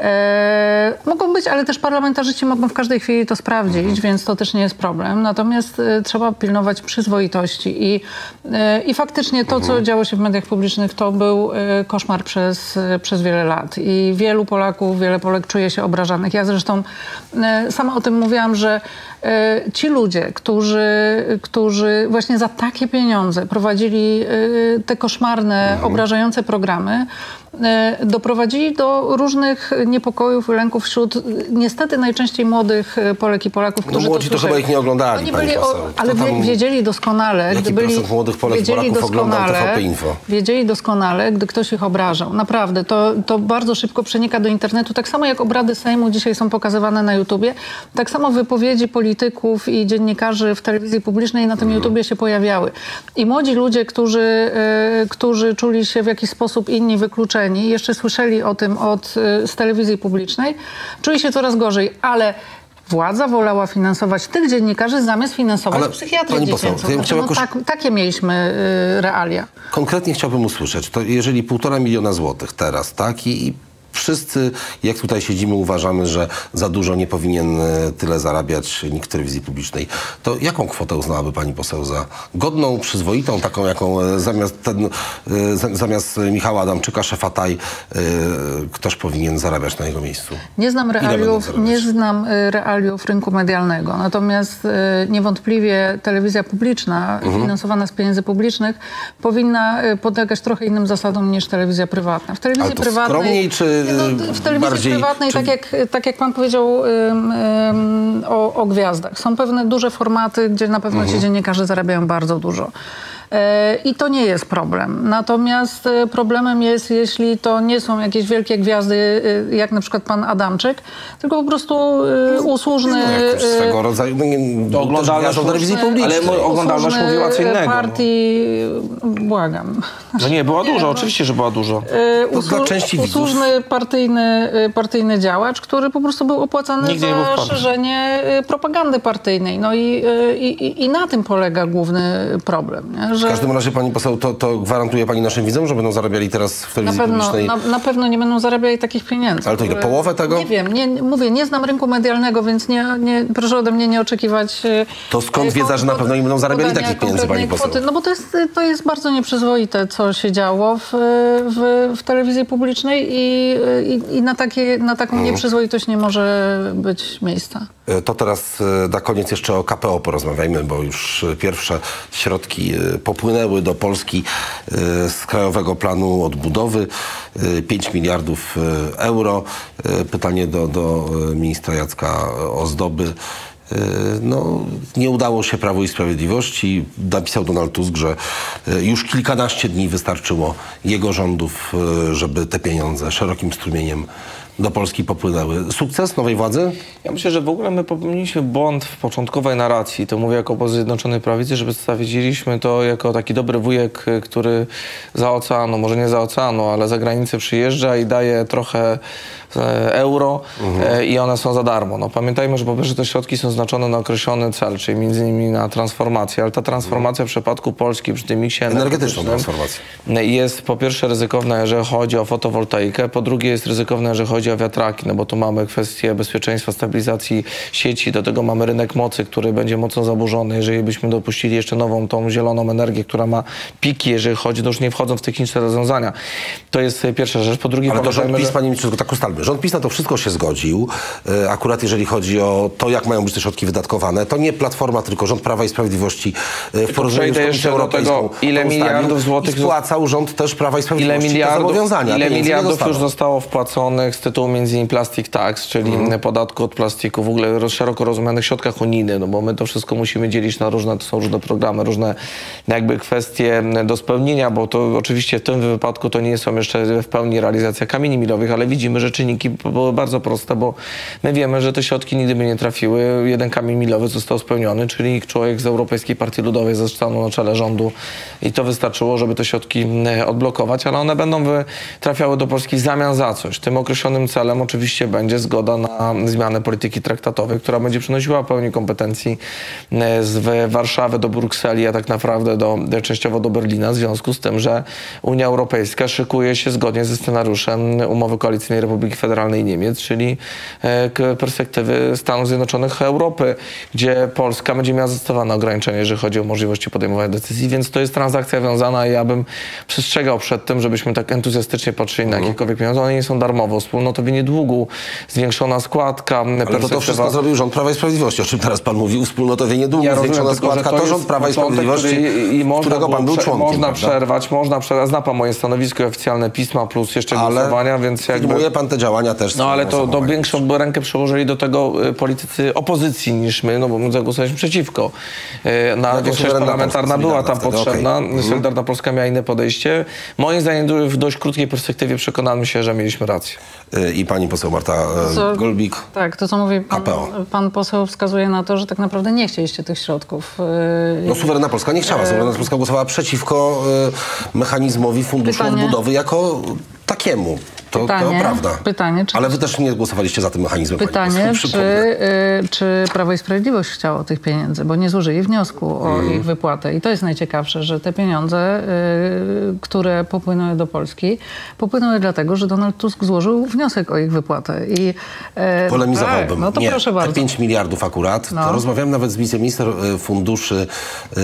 E, mogą być, ale też parlamentarzyści mogą w każdej chwili to sprawdzić, Mhm. więc to też nie jest problem. Natomiast e, trzeba pilnować przyzwoitości i, e, i faktycznie to, Mhm. co działo się w mediach publicznych, to był e, koszmar przez, e, przez wiele lat. I wielu Polaków, wiele Polek czuje się obrażanych. Ja zresztą e, sama o tym mówiłam, że e, ci ludzie, którzy, którzy właśnie za takie pieniądze prowadzili e, te koszmarne, obrażające programy, e, doprowadzili do różnych niepokojów i lęków wśród e, niestety najczęściej młodych e, Polek i Polaków, No którzy młodzi to słyszeli. chyba ich nie oglądali, Oni pani byli poseł. Kto ale wie, tam- wiedzieli doskonale, Jaki gdy byli, procent młodych Polek i wiedzieli Polaków oglądał doskonale, T V P Info? wiedzieli doskonale, gdy ktoś ich obrażał. Naprawdę, to, to bardzo szybko przenika do internetu. Tak samo jak obrady Sejmu dzisiaj są pokazywane na YouTubie, tak samo wypowiedzi polityków i dziennikarzy w telewizji publicznej na tym YouTubie się pojawiały. I młodzi ludzie, którzy, e, którzy czuli się w jakiś sposób inni, wykluczeni, jeszcze słyszeli o tym od, e, z telewizji publicznej, czuli się coraz gorzej, ale władza wolała finansować tych dziennikarzy zamiast finansować Ale psychiatrię pani poseł, dziecięcą. to ja bym Znaczy, chciał no jakoś- tak, takie mieliśmy y, realia. Konkretnie chciałbym usłyszeć, to jeżeli półtora miliona złotych teraz, tak, i, i wszyscy, jak tutaj siedzimy, uważamy, że za dużo nie powinien e, tyle zarabiać nikt w telewizji publicznej, to jaką kwotę uznałaby pani poseł za godną, przyzwoitą, taką, jaką e, zamiast, ten, e, za- zamiast Michała Adamczyka, szefa T A I, e, ktoś powinien zarabiać na jego miejscu? Nie znam będą realiów, zarabiać? nie znam y, realiów rynku medialnego. Natomiast y, niewątpliwie telewizja publiczna, Mhm. finansowana z pieniędzy publicznych, powinna y, podlegać trochę innym zasadom niż telewizja prywatna. W telewizji Ale to prywatnej, skromniej, czy Nie, no, w telewizji bardziej- prywatnej, czy- tak, jak, tak jak pan powiedział ym, ym, o, o gwiazdach, są pewne duże formaty, gdzie na pewno Mhm. ci dziennikarze zarabiają bardzo dużo. E, I to nie jest problem. Natomiast e, problemem jest, jeśli to nie są jakieś wielkie gwiazdy, e, jak na przykład pan Adamczyk, tylko po prostu e, usłużny... No, jakoś e, swego rodzaju... No, nie, To oglądalność też telewizji publicznej. ale oglądalność usłużny mówiła co innego. partii, błagam. No nie, była dużo, oczywiście, że była dużo. E, To dla części widzów. usłużny partyjny, e, partyjny działacz, który po prostu był opłacany Nigdy nie był w za partii. szerzenie e, propagandy partyjnej. No i, e, i, i na tym polega główny problem. Nie? Że W każdym razie, pani poseł, to, to gwarantuje pani naszym widzom, że będą zarabiali teraz w na telewizji pewno, publicznej? na, na pewno nie będą zarabiali takich pieniędzy. Ale to ile, które- połowę tego? Nie wiem, nie, nie- mówię, nie znam rynku medialnego, więc nie, nie, proszę ode mnie nie oczekiwać... e, To skąd e, wiedza, że na pod- pewno nie będą zarabiali podania takich pieniędzy, pani konkretnej poseł? kwoty? No bo to jest, to jest bardzo nieprzyzwoite, co się działo w, w, w telewizji publicznej i, i, i na, takie, na taką Mhm. nieprzyzwoitość nie może być miejsca. To teraz e, na koniec jeszcze o K P O porozmawiajmy, bo już e, pierwsze środki e, popłynęły do Polski e, z Krajowego Planu Odbudowy. e, pięć miliardów e, euro. E, Pytanie do, do e, ministra Jacka Ozdoby. E, No, nie udało się Prawu i Sprawiedliwości. Napisał Donald Tusk, że e, już kilkanaście dni wystarczyło jego rządów, e, żeby te pieniądze szerokim strumieniem do Polski popłynęły. Sukces nowej władzy? Ja myślę, że w ogóle my popełniliśmy błąd w początkowej narracji. To mówię jako opozycja Zjednoczonej Prawicy, że przedstawiliśmy to jako taki dobry wujek, który za oceanu, może nie za oceanu, ale za granicę przyjeżdża i daje trochę e, euro e, i one są za darmo. No, pamiętajmy, że po pierwsze te środki są znaczone na określony cel, czyli między innymi na transformację, ale ta transformacja w przypadku Polski przy tym miksie Energetyczną energetycznym transformację. jest po pierwsze ryzykowna, jeżeli chodzi o fotowoltaikę, po drugie jest ryzykowna, jeżeli chodzi o wiatraki, no bo tu mamy kwestię bezpieczeństwa, stabilizacji sieci, do tego mamy rynek mocy, który będzie mocno zaburzony, jeżeli byśmy dopuścili jeszcze nową tą zieloną energię, która ma piki, jeżeli chodzi, to już nie wchodząc w techniczne rozwiązania. To jest pierwsza rzecz. Po drugie, Ale to rząd pamiętajmy, PiS, że- panie ministrze, tak ustalmy, rząd PiS na to wszystko się zgodził. E, Akurat jeżeli chodzi o to, jak mają być te środki wydatkowane, to nie Platforma, tylko rząd Prawa i Sprawiedliwości e, w porozumieniu z przejdę Komisją jeszcze do Europejską tego, ile to ustalił miliardów złotych i spłacał rząd też Prawa i Ile Sprawiedliwości te miliardów, zobowiązania. ile Pieniędzy nie miliardów już dostaną. zostało wpłaconych z tytułu między innymi Plastic Tax, czyli Mhm. podatku od plastiku, w ogóle roz- szeroko rozumianych środkach unijnych, no bo my to wszystko musimy dzielić na różne, to są różne programy, różne jakby kwestie do spełnienia, bo to oczywiście w tym wypadku to nie są jeszcze w pełni realizacja kamieni milowych, ale widzimy, że czynniki były bardzo proste, bo my wiemy, że te środki nigdy by nie trafiły. Jeden kamień milowy został spełniony, czyli człowiek z Europejskiej Partii Ludowej stanął na czele rządu i to wystarczyło, żeby te środki e, odblokować, ale one będą wy, trafiały do Polski w zamian za coś. Tym określonym celem oczywiście będzie zgoda na zmianę polityki traktatowej, która będzie przynosiła pełni kompetencji e, z w- Warszawy do Brukseli, a tak naprawdę do, do, częściowo do Berlina, w związku z tym, że Unia Europejska szykuje się zgodnie ze scenariuszem umowy koalicyjnej Republiki Federalnej Niemiec, czyli e, k- perspektywy Stanów Zjednoczonych Europy, gdzie Polska będzie miała zdecydowane ograniczenia, jeżeli chodzi o możliwości podejmowania decyzji, więc to jest transakcja wiązana i ja bym przestrzegał przed tym, żebyśmy tak entuzjastycznie patrzyli na jakiekolwiek pieniądze. One nie są darmowo. Wspólnotowienie długu, zwiększona składka, Ale to, to wszystko zrobił rząd Prawa i Sprawiedliwości, o czym teraz pan mówił, wspólnotowienie długu, Ja rozumiem, zwiększona tylko, że składka, to, jest rząd Prawa i początek, Sprawiedliwości, który- i można którego pan było był prze- członkiem. Można prawda? przerwać, można przerwać, zna pan moje stanowisko i oficjalne pisma, plus jeszcze głosowania, więc jakby... filmuje pan te działania też. No ale to do swoim większą rękę przełożyli do tego y, politycy opozycji niż my, no bo my zagłosowaliśmy przeciwko. Y, Na Jako większość suwerenna parlamentarna Polska, była tam Solidarna wtedy, potrzebna. okej. Mhm. Solidarna Polska miała inne podejście. Moim zdaniem do- w dość krótkiej perspektywie przekonałem się, że mieliśmy rację. Y, I pani poseł Marta e, Co- Golbik. Tak, to co mówi pan, K P O. pan poseł wskazuje na to, że tak naprawdę nie chcieliście tych środków. Yy, No suwerenna Polska nie chciała. Suwerenna Polska głosowała przeciwko y, mechanizmowi Funduszu Pytanie- Odbudowy jako takiemu. To, to Pytanie- prawda. pytanie, czy- Ale wy też nie głosowaliście za tym mechanizmem. pani Pytanie, poseł, czy, przypomnę. y, czy Prawo i Sprawiedliwość chciało tych pieniędzy, bo nie złożyli wniosku o Mhm. ich wypłatę. I to jest najciekawsze, że te pieniądze, y, które popłynęły do Polski, popłynęły dlatego, że Donald Tusk złożył wniosek o ich wypłatę. I, y, Polemizowałbym. tak, no to nie, proszę te bardzo. pięć miliardów akurat. No. To rozmawiałem nawet z wiceminister e, funduszy e,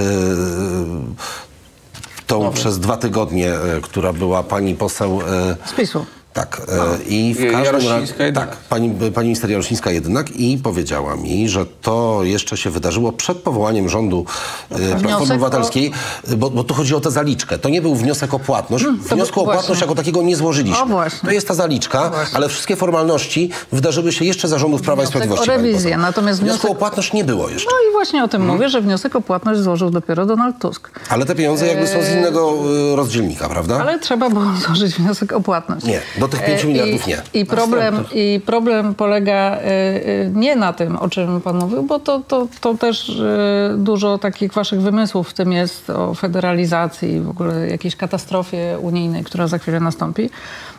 tą przez dwa tygodnie, e, która była pani poseł e, Z PiSu. Tak. E, I w każdym Jarosińska razie. jednak. Tak, pani, pani minister Jarosińska jednak i powiedziała mi, że to jeszcze się wydarzyło przed powołaniem rządu e, Platformy Wniosek Obywatelskiej, bo, bo tu chodzi o tę zaliczkę. To nie był wniosek o płatność. Hmm, to Wniosku o właśnie. płatność jako takiego nie złożyliśmy. O, właśnie. To jest ta zaliczka, ale wszystkie formalności wydarzyły się jeszcze za rządów Prawa i Wniosek Sprawiedliwości. o pani rewizję, poseł. natomiast Wniosku wniosek- o płatność nie było jeszcze. No i właśnie o tym mówię, że wniosek o płatność złożył dopiero Donald Tusk. Ale te pieniądze jakby są z innego e, rozdzielnika, prawda? Ale trzeba było złożyć wniosek o płatność. Nie, do tych pięciu E, miliardów i, nie. I problem, I problem polega e, e, nie na tym, o czym pan mówił, bo to, to, to też e, dużo takich waszych wymysłów w tym jest o federalizacji i w ogóle jakiejś katastrofie unijnej, która za chwilę nastąpi.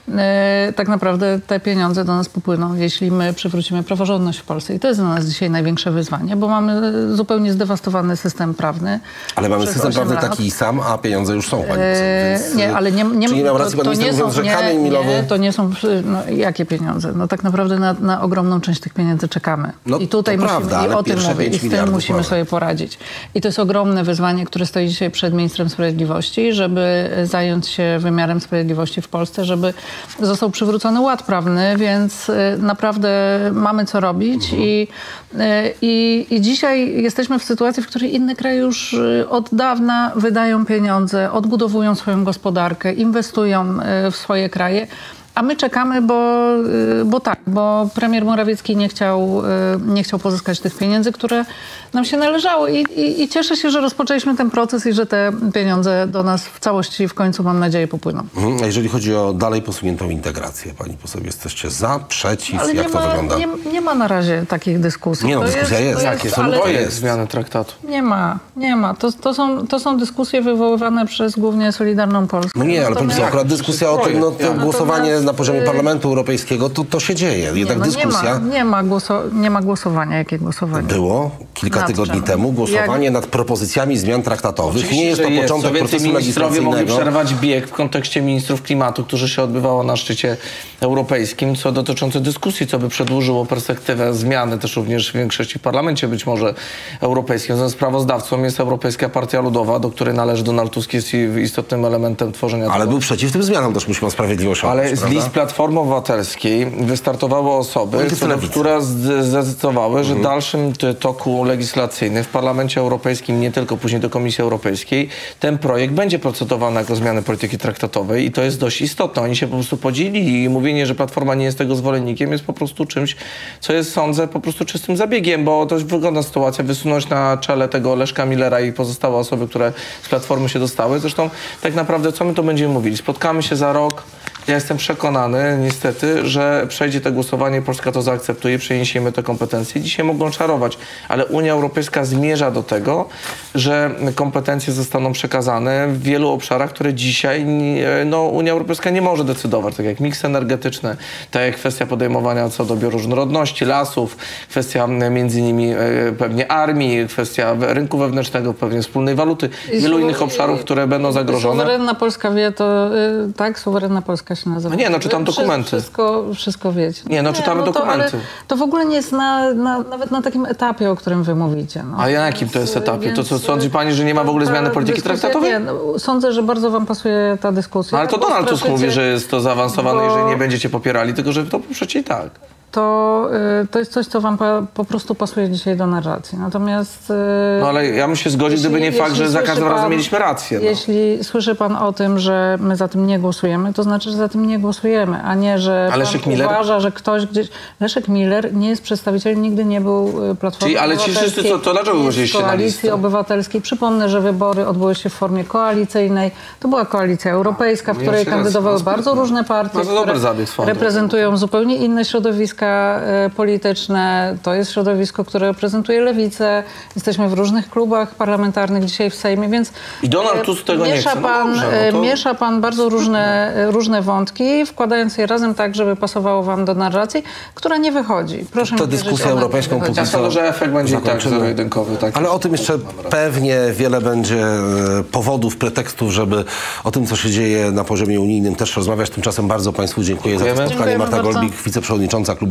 E, tak naprawdę te pieniądze do nas popłyną, jeśli my przywrócimy praworządność w Polsce. I to jest dla nas dzisiaj największe wyzwanie, bo mamy zupełnie zdewastowany system prawny. Ale mamy przez system osiem prawny lat. taki sam, a pieniądze już są, pani poseł, Eee, więc, nie, ale nie, nie, Czy nie miał racji pan minister, mówiąc, że kamień milowy... Nie, to nie są... No, jakie pieniądze? No tak naprawdę na, na ogromną część tych pieniędzy czekamy. No, I tutaj to musimy prawda, i ale o tym pierwsze mówię. pięć I z tym miliardów musimy może. sobie poradzić. I to jest ogromne wyzwanie, które stoi dzisiaj przed ministrem sprawiedliwości, żeby zająć się wymiarem sprawiedliwości w Polsce, żeby został przywrócony ład prawny, więc y, naprawdę mamy co robić Mhm. i, y, i, i dzisiaj jesteśmy w sytuacji, w której inne kraje już y, od dawna wydają pieniądze, odbudowują swoją gospodarkę, inwestują y, w swoje kraje. A my czekamy, bo, y, bo tak, bo premier Morawiecki nie chciał, y, nie chciał pozyskać tych pieniędzy, które nam się należały. I, i, I cieszę się, że rozpoczęliśmy ten proces i że te pieniądze do nas w całości w końcu, mam nadzieję, popłyną. Mhm. A jeżeli chodzi o dalej posuniętą integrację, pani poseł, jesteście za, przeciw, Ale jak nie to ma, wygląda? nie, nie ma na razie takich dyskusji. Nie no, To dyskusja jest. to Jakie są ale- To jest. jest zmiana traktatu. Nie ma, nie ma. To, to, są, to są dyskusje wywoływane przez głównie Solidarną Polskę. No nie, ale pani Natomiast- poseł, akurat dyskusja o tym, no to Natomiast, głosowanie na poziomie y, Parlamentu Europejskiego, to, to się dzieje. Jednak no dyskusja... Nie ma, nie, ma głoso, nie ma głosowania. Jakie głosowanie? Było kilka Nad tygodni czym? temu głosowanie nad propozycjami zmian traktatowych. Nie jest to że początek Co więcej, procesu ministrowie mogli legislacyjnego. przerwać bieg w kontekście ministrów klimatu, którzy się odbywało na szczycie europejskim, co dotyczące dyskusji, co by przedłużyło perspektywę zmiany też również w większości w parlamencie być może europejskim. Zresztą sprawozdawcą jest Europejska Partia Ludowa, do której należy Donald Tusk, jest istotnym elementem tworzenia Ale tego. był przeciw tym zmianom, też musimy o sprawiedliwość Ale odnieść, z prawda? list Platformy Obywatelskiej wystartowały osoby, Politycy które, lewicy. które zd- zdecydowały, że w dalszym t- toku legislacyjnym w Parlamencie Europejskim, nie tylko później do Komisji Europejskiej, ten projekt będzie procedowany jako zmiany polityki traktatowej i to jest dość istotne. Oni się po prostu podzielili i mówienie, że Platforma nie jest tego zwolennikiem, jest po prostu czymś, co jest, sądzę, po prostu czystym zabiegiem, bo to jest wygodna sytuacja, wysunąć na czele tego Leszka Millera i pozostałe osoby, które z Platformy się dostały. Zresztą tak naprawdę co my to będziemy mówili? Spotkamy się za rok. Ja jestem przekonany, niestety, że przejdzie to głosowanie, Polska to zaakceptuje, przeniesiemy te kompetencje. Dzisiaj mogą czarować, ale Unia Europejska zmierza do tego, że kompetencje zostaną przekazane w wielu obszarach, które dzisiaj no, Unia Europejska nie może decydować, tak jak miks energetyczny, tak jak kwestia podejmowania co do bioróżnorodności, lasów, kwestia między innymi e, pewnie armii, kwestia rynku wewnętrznego, pewnie wspólnej waluty, wielu suwer- innych obszarów, które będą zagrożone. Suwerenna Polska wie to, y, tak? Suwerenna Polska się nazywa. No nie, no czytam Wszy- dokumenty. Wszystko, wszystko wiecie. Nie, no czytamy to, dokumenty. ale To w ogóle nie jest na, na, nawet na takim etapie, o którym wy mówicie. No. A ja na jakim to jest etapie? To co, sądzi pani, że nie ma w ogóle ta zmiany polityki dyskusja- traktatowej? Nie, no, sądzę, że bardzo wam pasuje ta dyskusja. No ale to bo Donald Tusk straszycie- mówi, że jest to zaawansowane i bo- że nie będziecie popierali, tylko że to poprzecie i tak. To, y, to jest coś, co wam pa, po prostu pasuje dzisiaj do narracji. Natomiast... y, No ale ja bym się zgodził, gdyby nie Jeśli- fakt, że jeśli za słyszy każdym razem pan- mieliśmy rację. No. Jeśli słyszy pan o tym, że my za tym nie głosujemy, to znaczy, że za tym nie głosujemy, a nie, że A Leszek pan Miller? uważa, że ktoś gdzieś... Leszek Miller nie jest przedstawicielem, nigdy nie był y, Platformy Czyli- ale ci wszyscy, Obywatelskiej, co- to dlaczego nie jest głosiliście na Koalicji listę? Obywatelskiej. Przypomnę, że wybory odbyły się w formie koalicyjnej. To była koalicja europejska, w Nie, której jeszcze raz, kandydowały no, bardzo no, różne partie, bardzo dobry które zabieg swoją reprezentują zupełnie inne środowiska y, polityczne. To jest środowisko, które reprezentuje lewicę. Jesteśmy w różnych klubach parlamentarnych dzisiaj w Sejmie, więc I Donald e, Tusk tego nie miesza chce. No pan, dobrze, no e, to- miesza pan bardzo różne, e, różne wątki, wkładając je razem tak, żeby pasowało wam do narracji, która nie wychodzi. Proszę Tę mi wierzyć, dyskusję ona nie europejską wychodzi. póki Ja sądzę, że efekt będzie i tak Zakończymy. zero-jedynkowy. Tak. Ale o tym jeszcze pewnie wiele będzie e, powodów, pretekstów, żeby o tym, co się dzieje na poziomie unijnym też rozmawiać. Tymczasem bardzo państwu dziękuję za to Dziękujemy. spotkanie. Dziękujemy Marta bardzo. Golbik, wiceprzewodnicząca klubu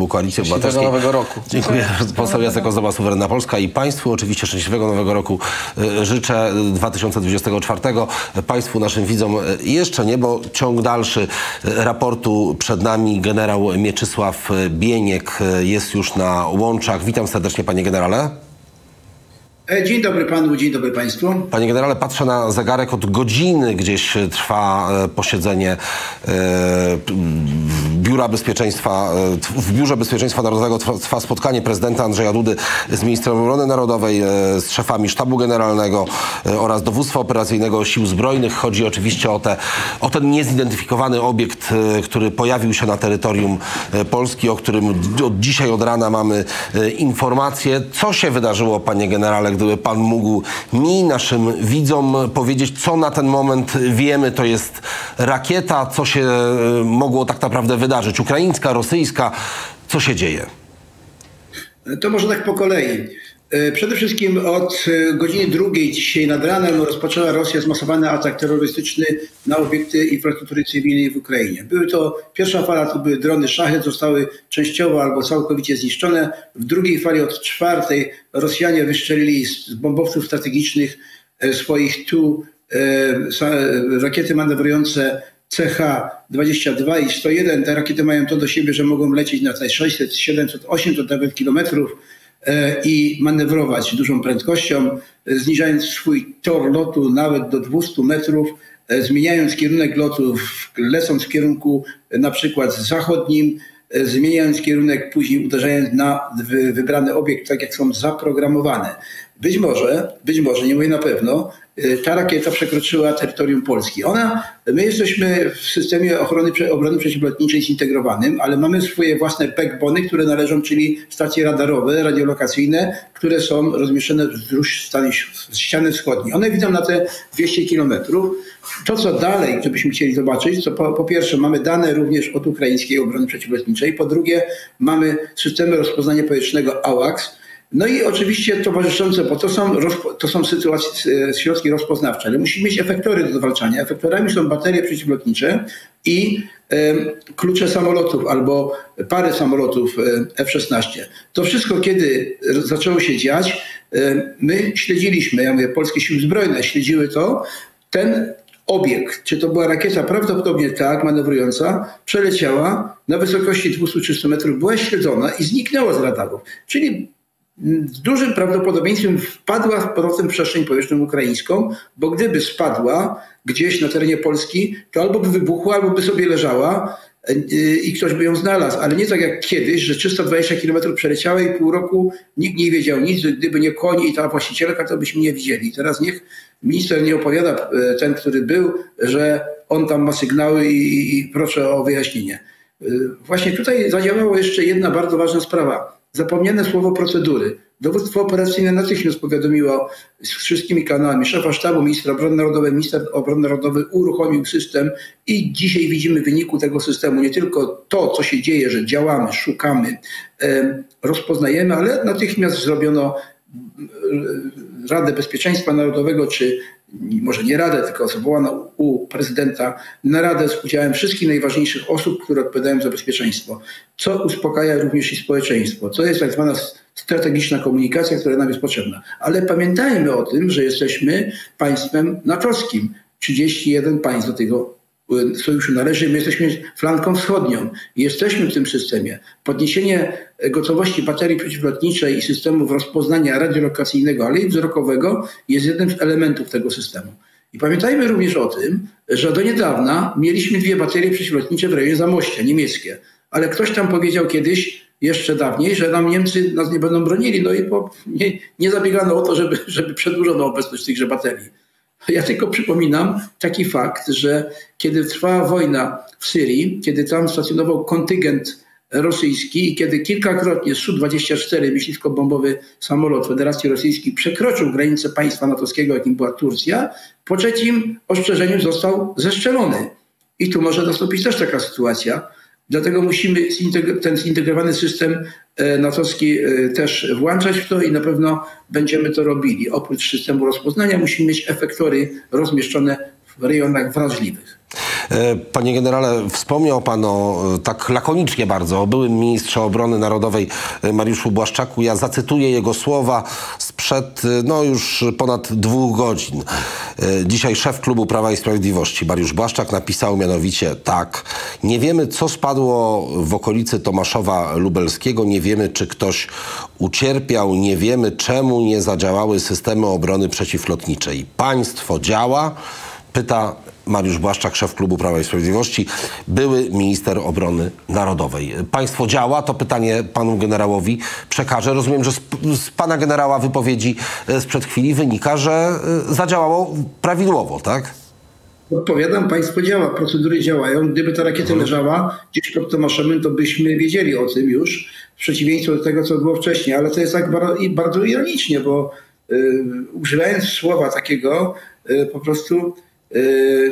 klubu Koalicji Szczęśliwego Obywatelskiej. Nowego Roku. Dziękuję. Poseł Jacek Ozdoba, Suwerenna Polska i Państwu oczywiście szczęśliwego Nowego Roku życzę dwa tysiące dwudziestego czwartego. Państwu, naszym widzom jeszcze nie, bo ciąg dalszy raportu przed nami. Generał Mieczysław Bieniek jest już na łączach. Witam serdecznie, panie generale. Dzień dobry panu, dzień dobry państwu. Panie generale, patrzę na zegarek, od godziny gdzieś trwa posiedzenie Biura Bezpieczeństwa, w Biurze Bezpieczeństwa Narodowego trwa spotkanie prezydenta Andrzeja Dudy z ministrem obrony narodowej, z szefami sztabu generalnego oraz dowództwa operacyjnego Sił Zbrojnych. Chodzi oczywiście o, te, o ten niezidentyfikowany obiekt, który pojawił się na terytorium Polski, o którym od dzisiaj od rana mamy informacje. Co się wydarzyło, panie generale, gdyby pan mógł mi, naszym widzom powiedzieć, co na ten moment wiemy, to jest rakieta, co się mogło tak naprawdę wydarzyć? Ukraińska, rosyjska, co się dzieje? To może tak po kolei. Przede wszystkim od godziny drugiej dzisiaj nad ranem rozpoczęła Rosja zmasowany atak terrorystyczny na obiekty infrastruktury cywilnej w Ukrainie. Były to, pierwsza fala to były drony Szachet, zostały częściowo albo całkowicie zniszczone. W drugiej fali od czwartej Rosjanie wystrzelili z bombowców strategicznych swoich tu rakiety manewrujące C H dwadzieścia dwa i sto jeden. Te rakiety mają to do siebie, że mogą lecieć na sześćset, siedemset, osiemset nawet kilometrów i manewrować dużą prędkością, zniżając swój tor lotu nawet do dwieście metrów, zmieniając kierunek lotu, lecąc w kierunku na przykład zachodnim, zmieniając kierunek, później uderzając na wybrany obiekt, tak jak są zaprogramowane. Być może, być może, nie mówię na pewno, ta rakieta przekroczyła terytorium Polski. Ona, my jesteśmy w systemie ochrony, obrony przeciwlotniczej zintegrowanym, ale mamy swoje własne backbony, które należą, czyli stacje radarowe, radiolokacyjne, które są rozmieszczone wzdłuż ściany wschodniej. One widzą na te dwieście kilometrów. To, co dalej, żebyśmy chcieli zobaczyć, to po, po pierwsze mamy dane również od ukraińskiej obrony przeciwlotniczej, po drugie mamy systemy rozpoznania powietrznego AWACS. No i oczywiście towarzyszące, bo to są, to są sytuacje, środki rozpoznawcze, ale musimy mieć efektory do zwalczania. Efektorami są baterie przeciwlotnicze i e, klucze samolotów albo pary samolotów F szesnaście. To wszystko, kiedy zaczęło się dziać, e, my śledziliśmy, ja mówię, polskie siły zbrojne śledziły to, ten obiekt, czy to była rakieta, prawdopodobnie tak, manewrująca, przeleciała na wysokości dwieście trzysta metrów, była śledzona i zniknęła z radarów. Czyli z dużym prawdopodobieństwem wpadła z powrotem w przestrzeń powietrzną ukraińską, bo gdyby spadła gdzieś na terenie Polski, to albo by wybuchła, albo by sobie leżała i ktoś by ją znalazł. Ale nie tak jak kiedyś, że trzysta dwadzieścia kilometrów przeleciała i pół roku nikt nie wiedział nic. Gdyby nie koń i ta właścicielka, to byśmy nie widzieli. Teraz niech minister nie opowiada, ten, który był, że on tam ma sygnały i, i proszę o wyjaśnienie. Właśnie tutaj zadziałała jeszcze jedna bardzo ważna sprawa. Zapomniane słowo procedury. Dowództwo operacyjne natychmiast powiadomiło z wszystkimi kanałami szefa sztabu, ministra obrony narodowej, minister obrony narodowej uruchomił system i dzisiaj widzimy w wyniku tego systemu nie tylko to, co się dzieje, że działamy, szukamy, e, rozpoznajemy, ale natychmiast zrobiono Radę Bezpieczeństwa Narodowego, czy może nie Radę, tylko zwołano u prezydenta naradę z udziałem wszystkich najważniejszych osób, które odpowiadają za bezpieczeństwo, co uspokaja również i społeczeństwo. To jest tak zwana strategiczna komunikacja, która nam jest potrzebna. Ale pamiętajmy o tym, że jesteśmy państwem natowskim. trzydzieści jeden państw do tego sojuszu należy. My jesteśmy flanką wschodnią. Jesteśmy w tym systemie. Podniesienie gotowości baterii przeciwlotniczej i systemów rozpoznania radiolokacyjnego, ale i wzrokowego jest jednym z elementów tego systemu. I pamiętajmy również o tym, że do niedawna mieliśmy dwie baterie przeciwlotnicze w rejonie Zamościa, niemieckie. Ale ktoś tam powiedział kiedyś, jeszcze dawniej, że nam Niemcy nas nie będą bronili. No i po, nie, nie zabiegano o to, żeby, żeby przedłużono obecność tychże baterii. Ja tylko przypominam taki fakt, że kiedy trwała wojna w Syrii, kiedy tam stacjonował kontyngent rosyjski i kiedy kilkakrotnie S U dwadzieścia cztery, myśliwsko-bombowy samolot Federacji Rosyjskiej, przekroczył granicę państwa natowskiego, jakim była Turcja, po trzecim ostrzeżeniu został zestrzelony. I tu może nastąpić też taka sytuacja. Dlatego musimy ten zintegrowany system natowski też włączać w to i na pewno będziemy to robili. Oprócz systemu rozpoznania musimy mieć efektory rozmieszczone w rejonach wrażliwych. Panie generale, wspomniał pan o, tak lakonicznie bardzo, o byłym ministrze obrony narodowej Mariuszu Błaszczaku. Ja zacytuję jego słowa sprzed no już ponad dwóch godzin. Dzisiaj szef klubu Prawa i Sprawiedliwości Mariusz Błaszczak napisał mianowicie tak: nie wiemy, co spadło w okolicy Tomaszowa Lubelskiego, nie wiemy, czy ktoś ucierpiał, nie wiemy, czemu nie zadziałały systemy obrony przeciwlotniczej. Państwo działa? Pyta Mariusz Błaszczak, szef klubu Prawa i Sprawiedliwości, były minister obrony narodowej. Państwo działa? To pytanie panu generałowi przekażę. Rozumiem, że z, z pana generała wypowiedzi sprzed chwili wynika, że zadziałało prawidłowo, tak? Odpowiadam, państwo działa, procedury działają. Gdyby ta rakieta leżała gdzieś pod Tomaszem, to byśmy wiedzieli o tym już, w przeciwieństwie do tego, co było wcześniej. Ale to jest tak bardzo, bardzo ironicznie, bo yy, używając słowa takiego, yy, po prostu Yy,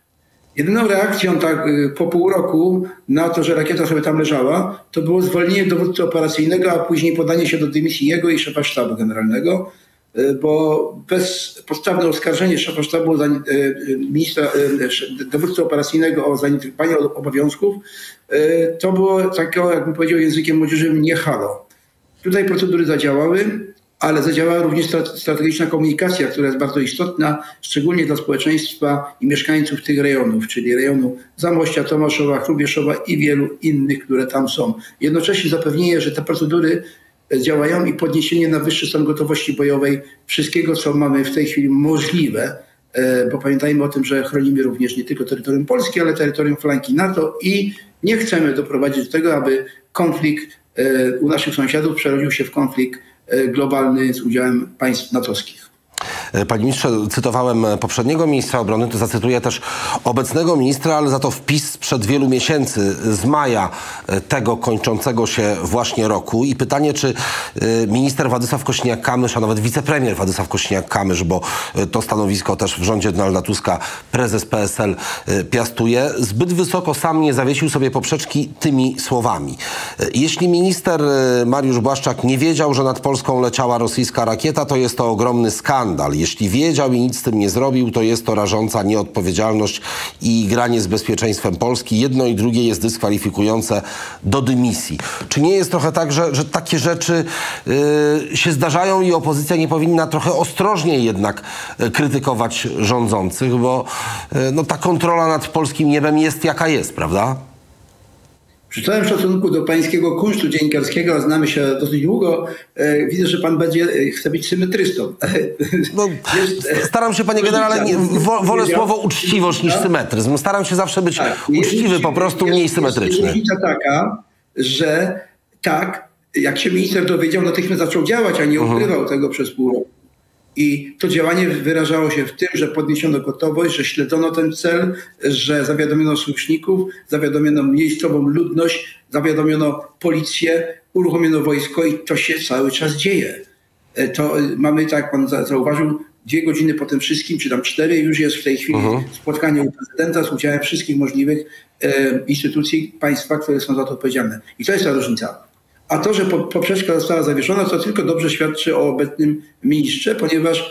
jedyną reakcją tak yy, po pół roku na to, że rakieta sobie tam leżała, to było zwolnienie dowódcy operacyjnego, a później podanie się do dymisji jego i szefa sztabu generalnego, yy, bo bezpodstawne oskarżenie szefa sztabu za, yy, ministra, yy, dowódcy operacyjnego o zaniedbanie obowiązków yy, to było takiego, jakbym powiedział językiem młodzieżowym, nie halo. Tutaj procedury zadziałały, ale zadziałała również strategiczna komunikacja, która jest bardzo istotna, szczególnie dla społeczeństwa i mieszkańców tych rejonów, czyli rejonu Zamościa, Tomaszowa, Hrubieszowa i wielu innych, które tam są. Jednocześnie zapewnienie, że te procedury działają i podniesienie na wyższy stan gotowości bojowej wszystkiego, co mamy w tej chwili możliwe, bo pamiętajmy o tym, że chronimy również nie tylko terytorium Polski, ale terytorium flanki NATO i nie chcemy doprowadzić do tego, aby konflikt u naszych sąsiadów przerodził się w konflikt globalny z udziałem państw natowskich. Panie ministrze, cytowałem poprzedniego ministra obrony, to zacytuję też obecnego ministra, ale za to wpis sprzed wielu miesięcy, z maja tego kończącego się właśnie roku. I pytanie, czy minister Władysław Kosiniak-Kamysz, a nawet wicepremier Władysław Kosiniak-Kamysz, bo to stanowisko też w rządzie Donalda Tuska prezes P S L piastuje, zbyt wysoko sam nie zawiesił sobie poprzeczki tymi słowami. Jeśli minister Mariusz Błaszczak nie wiedział, że nad Polską leciała rosyjska rakieta, to jest to ogromny skandal. Jeśli wiedział i nic z tym nie zrobił, to jest to rażąca nieodpowiedzialność i granie z bezpieczeństwem Polski. Jedno i drugie jest dyskwalifikujące do dymisji. Czy nie jest trochę tak, że, że takie rzeczy yy, się zdarzają i opozycja nie powinna trochę ostrożniej jednak krytykować rządzących, bo yy, no, ta kontrola nad polskim niebem jest jaka jest, prawda? Przy całym szacunku do pańskiego kunsztu dziennikarskiego, znamy się dosyć długo, e, widzę, że pan będzie e, chce być symetrystą. No, staram się, panie generale, nie, wo, wolę słowo uczciwość niż symetryzm. Staram się zawsze być tak, uczciwy, po prostu mniej symetryczny. Jest różnica taka, że tak, jak się minister dowiedział, natychmiast zaczął działać, a nie ukrywał uh-huh. tego przez pół roku. I to działanie wyrażało się w tym, że podniesiono gotowość, że śledzono ten cel, że zawiadomiono sojuszników, zawiadomiono miejscową ludność, zawiadomiono policję, uruchomiono wojsko i to się cały czas dzieje. To mamy, tak jak pan zauważył, dwie godziny po tym wszystkim, czy tam cztery, już jest w tej chwili uh-huh. spotkanie u prezydenta z udziałem wszystkich możliwych e, instytucji państwa, które są za to odpowiedzialne. I to jest ta różnica. A to, że poprzeczka została zawieszona, to tylko dobrze świadczy o obecnym ministrze, ponieważ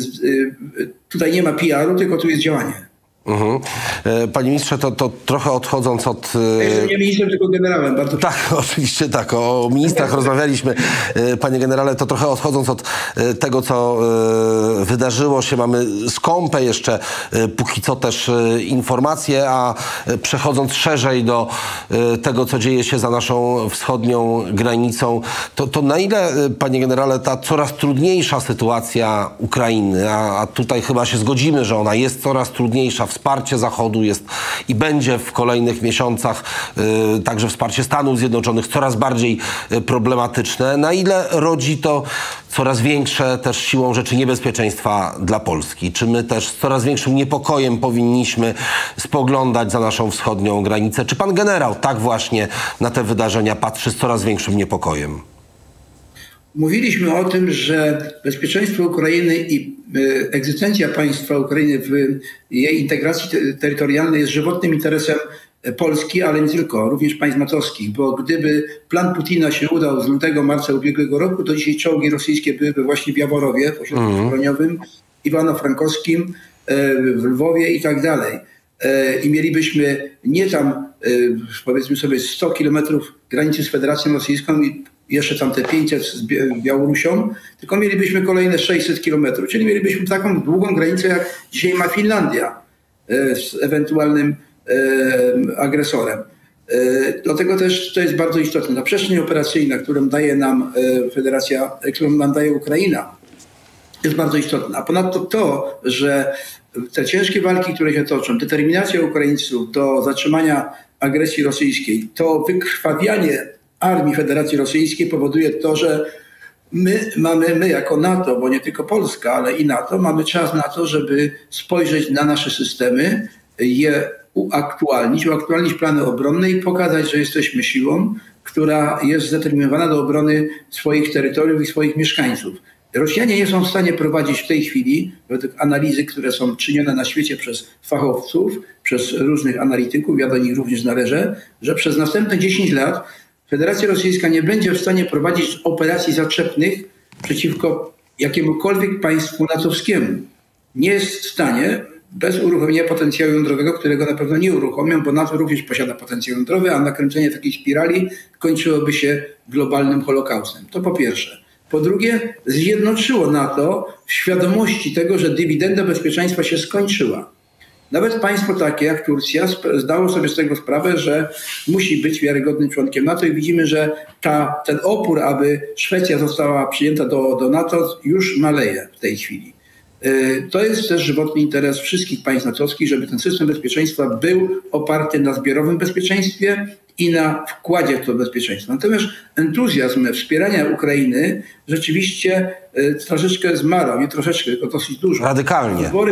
tutaj nie ma P R u, tylko tu jest działanie. Mhm. Panie ministrze, to, to trochę odchodząc od... Jestem nie ministrem, tylko generałem. Bardzo tak, oczywiście tak. O ministrach rozmawialiśmy. Panie generale, to trochę odchodząc od tego, co wydarzyło się, mamy skąpe jeszcze póki co też informacje, a przechodząc szerzej do tego, co dzieje się za naszą wschodnią granicą, to, to na ile, panie generale, ta coraz trudniejsza sytuacja Ukrainy, a, a tutaj chyba się zgodzimy, że ona jest coraz trudniejsza, wsparcie Zachodu jest i będzie w kolejnych miesiącach, y, także wsparcie Stanów Zjednoczonych coraz bardziej y, problematyczne. Na ile rodzi to coraz większe też siłą rzeczy niebezpieczeństwa dla Polski? Czy my też z coraz większym niepokojem powinniśmy spoglądać za naszą wschodnią granicę? Czy pan generał tak właśnie na te wydarzenia patrzy z coraz większym niepokojem? Mówiliśmy o tym, że bezpieczeństwo Ukrainy i egzystencja państwa Ukrainy w jej integracji terytorialnej jest żywotnym interesem Polski, ale nie tylko, również państw natowskich, bo gdyby plan Putina się udał z lutego, marca ubiegłego roku, to dzisiaj czołgi rosyjskie byłyby właśnie w Jaworowie, w ośrodku mm. szkoleniowym, Iwano-Frankowskim, w Lwowie i tak dalej. I mielibyśmy nie tam, powiedzmy sobie, sto kilometrów granicy z Federacją Rosyjską i jeszcze tam te pięćset z Białorusią, tylko mielibyśmy kolejne sześćset kilometrów, czyli mielibyśmy taką długą granicę, jak dzisiaj ma Finlandia z ewentualnym agresorem. Dlatego też to jest bardzo istotne. Ta przestrzeń operacyjna, którą daje nam Federacja, którą nam daje Ukraina, jest bardzo istotna. A ponadto to, że te ciężkie walki, które się toczą, determinacja Ukraińców do zatrzymania agresji rosyjskiej, to wykrwawianie armii Federacji Rosyjskiej powoduje to, że my mamy, my jako NATO, bo nie tylko Polska, ale i NATO, mamy czas na to, żeby spojrzeć na nasze systemy, je uaktualnić, uaktualnić plany obronne i pokazać, że jesteśmy siłą, która jest zdeterminowana do obrony swoich terytoriów i swoich mieszkańców. Rosjanie nie są w stanie prowadzić w tej chwili, według analizy, które są czynione na świecie przez fachowców, przez różnych analityków, ja do nich również należę, że przez następne dziesięć lat Federacja Rosyjska nie będzie w stanie prowadzić operacji zaczepnych przeciwko jakiemukolwiek państwu natowskiemu. Nie jest w stanie bez uruchomienia potencjału jądrowego, którego na pewno nie uruchomią, bo NATO również posiada potencjał jądrowy, a nakręcenie takiej spirali kończyłoby się globalnym holokaustem. To po pierwsze. Po drugie, zjednoczyło NATO w świadomości tego, że dywidenda bezpieczeństwa się skończyła. Nawet państwo takie jak Turcja zdało sobie z tego sprawę, że musi być wiarygodnym członkiem NATO i widzimy, że ta, ten opór, aby Szwecja została przyjęta do, do NATO, już maleje w tej chwili. To jest też żywotny interes wszystkich państw natowskich, żeby ten system bezpieczeństwa był oparty na zbiorowym bezpieczeństwie i na wkładzie w to bezpieczeństwo. Natomiast entuzjazm wspierania Ukrainy rzeczywiście troszeczkę zmarł, nie troszeczkę, tylko dosyć dużo. Radykalnie. Wybory,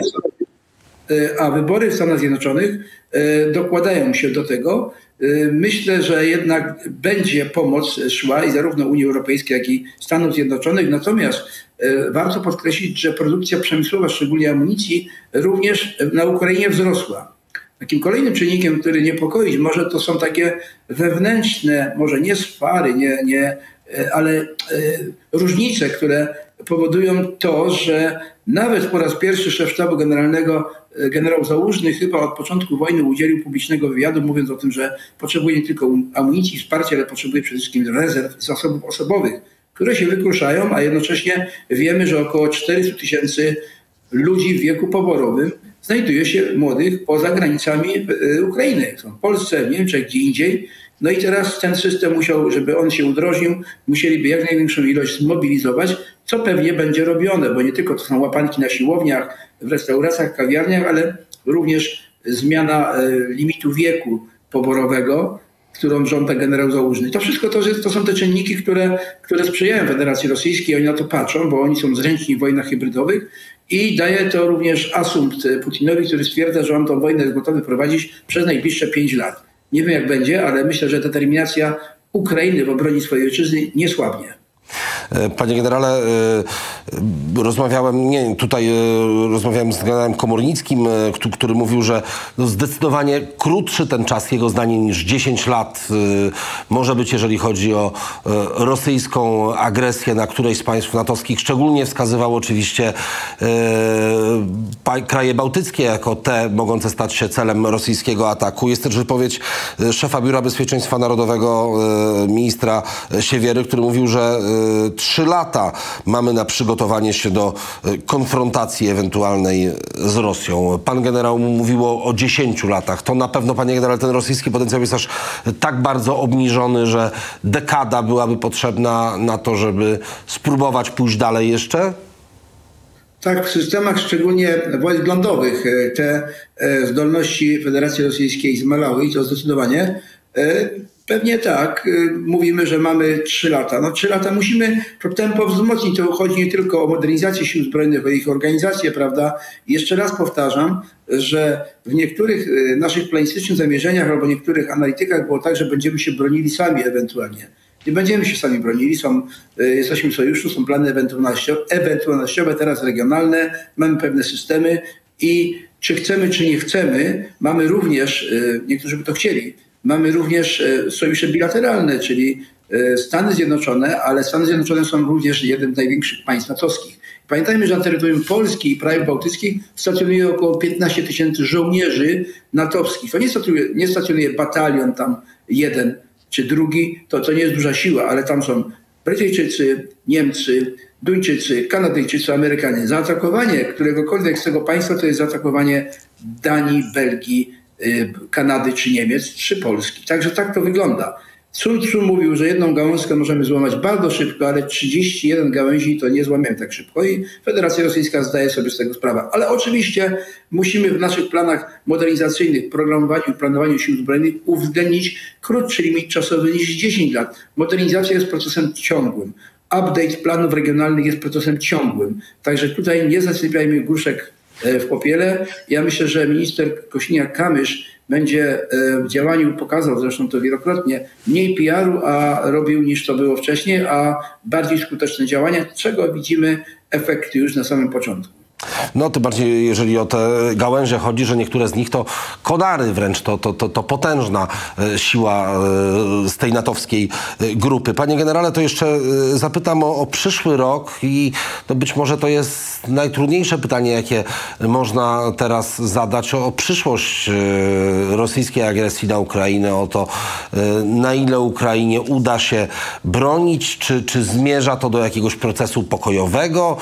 a wybory w Stanach Zjednoczonych dokładają się do tego. Myślę, że jednak będzie pomoc szła i zarówno Unii Europejskiej, jak i Stanów Zjednoczonych. Natomiast warto podkreślić, że produkcja przemysłowa, szczególnie amunicji, również na Ukrainie wzrosła. Takim kolejnym czynnikiem, który niepokoić może, to są takie wewnętrzne, może nie swary, nie, nie, ale różnice, które powodują to, że nawet po raz pierwszy szef sztabu generalnego, generał Załużny, chyba od początku wojny udzielił publicznego wywiadu, mówiąc o tym, że potrzebuje nie tylko amunicji, wsparcia, ale potrzebuje przede wszystkim rezerw, zasobów osobowych, które się wykruszają, a jednocześnie wiemy, że około czterysta tysięcy ludzi w wieku poborowym znajduje się młodych poza granicami Ukrainy. Są w Polsce, w Niemczech, gdzie indziej. No i teraz ten system musiał, żeby on się udrożnił, musieliby jak największą ilość zmobilizować, co pewnie będzie robione, bo nie tylko to są łapanki na siłowniach, w restauracjach, kawiarniach, ale również zmiana limitu wieku poborowego, którą żąda generał Załużny. To wszystko to, to są te czynniki, które, które sprzyjają Federacji Rosyjskiej. Oni na to patrzą, bo oni są zręczni w wojnach hybrydowych i daje to również asumpt Putinowi, który stwierdza, że on tą wojnę jest gotowy prowadzić przez najbliższe pięć lat. Nie wiem jak będzie, ale myślę, że determinacja Ukrainy w obronie swojej ojczyzny nie słabnie. Panie generale, rozmawiałem, nie, tutaj rozmawiałem z generałem Komornickim, który mówił, że no zdecydowanie krótszy ten czas, jego zdaniem, niż dziesięć lat może być, jeżeli chodzi o rosyjską agresję na któreś z państw natowskich. Szczególnie wskazywał oczywiście kraje bałtyckie jako te mogące stać się celem rosyjskiego ataku. Jest też wypowiedź szefa Biura Bezpieczeństwa Narodowego, ministra Siewiery, który mówił, że trzy lata mamy na przygotowanie się do konfrontacji ewentualnej z Rosją. Pan generał mówił o, o dziesięciu latach. To na pewno, panie generale, ten rosyjski potencjał jest aż tak bardzo obniżony, że dekada byłaby potrzebna na to, żeby spróbować pójść dalej jeszcze? Tak, w systemach szczególnie wojsk lądowych te zdolności Federacji Rosyjskiej zmalały i to zdecydowanie. Pewnie tak. Mówimy, że mamy trzy lata. No trzy lata musimy to tempo wzmocnić. To chodzi nie tylko o modernizację sił zbrojnych, o ich organizację, prawda? I jeszcze raz powtarzam, że w niektórych naszych planistycznych zamierzeniach albo niektórych analitykach było tak, że będziemy się bronili sami ewentualnie. Nie będziemy się sami bronili, są, jesteśmy w sojuszu, są plany ewentualnościowe, ewentualnościowe, teraz regionalne, mamy pewne systemy i czy chcemy, czy nie chcemy, mamy również, niektórzy by to chcieli, mamy również sojusze bilateralne, czyli Stany Zjednoczone, ale Stany Zjednoczone są również jednym z największych państw natowskich. Pamiętajmy, że na terytorium Polski i krajów bałtyckich stacjonuje około piętnaście tysięcy żołnierzy natowskich. To nie stacjonuje, nie stacjonuje batalion tam jeden czy drugi, to, to nie jest duża siła, ale tam są Brytyjczycy, Niemcy, Duńczycy, Kanadyjczycy, Amerykanie. Zaatakowanie któregokolwiek z tego państwa to jest zaatakowanie Danii, Belgii, Kanady czy Niemiec, czy Polski. Także tak to wygląda. Sun Tzu mówił, że jedną gałązkę możemy złamać bardzo szybko, ale trzydzieści jeden gałęzi to nie złamiemy tak szybko i Federacja Rosyjska zdaje sobie z tego sprawę. Ale oczywiście musimy w naszych planach modernizacyjnych, programowaniu i planowaniu sił zbrojnych uwzględnić krótszy limit czasowy niż dziesięć lat. Modernizacja jest procesem ciągłym. Update planów regionalnych jest procesem ciągłym. Także tutaj nie zasypiajmy gruszek w popiele. Ja myślę, że minister Kosiniak-Kamysz będzie w działaniu pokazał, zresztą to wielokrotnie, mniej P R u a robił niż to było wcześniej, a bardziej skuteczne działania, czego widzimy efekty już na samym początku. No tym bardziej, jeżeli o te gałęzie chodzi, że niektóre z nich to konary wręcz, to, to, to, to potężna siła z tej natowskiej grupy. Panie generale, to jeszcze zapytam o, o przyszły rok i to być może to jest najtrudniejsze pytanie, jakie można teraz zadać, o, o przyszłość rosyjskiej agresji na Ukrainę, o to, na ile Ukrainie uda się bronić, czy, czy zmierza to do jakiegoś procesu pokojowego.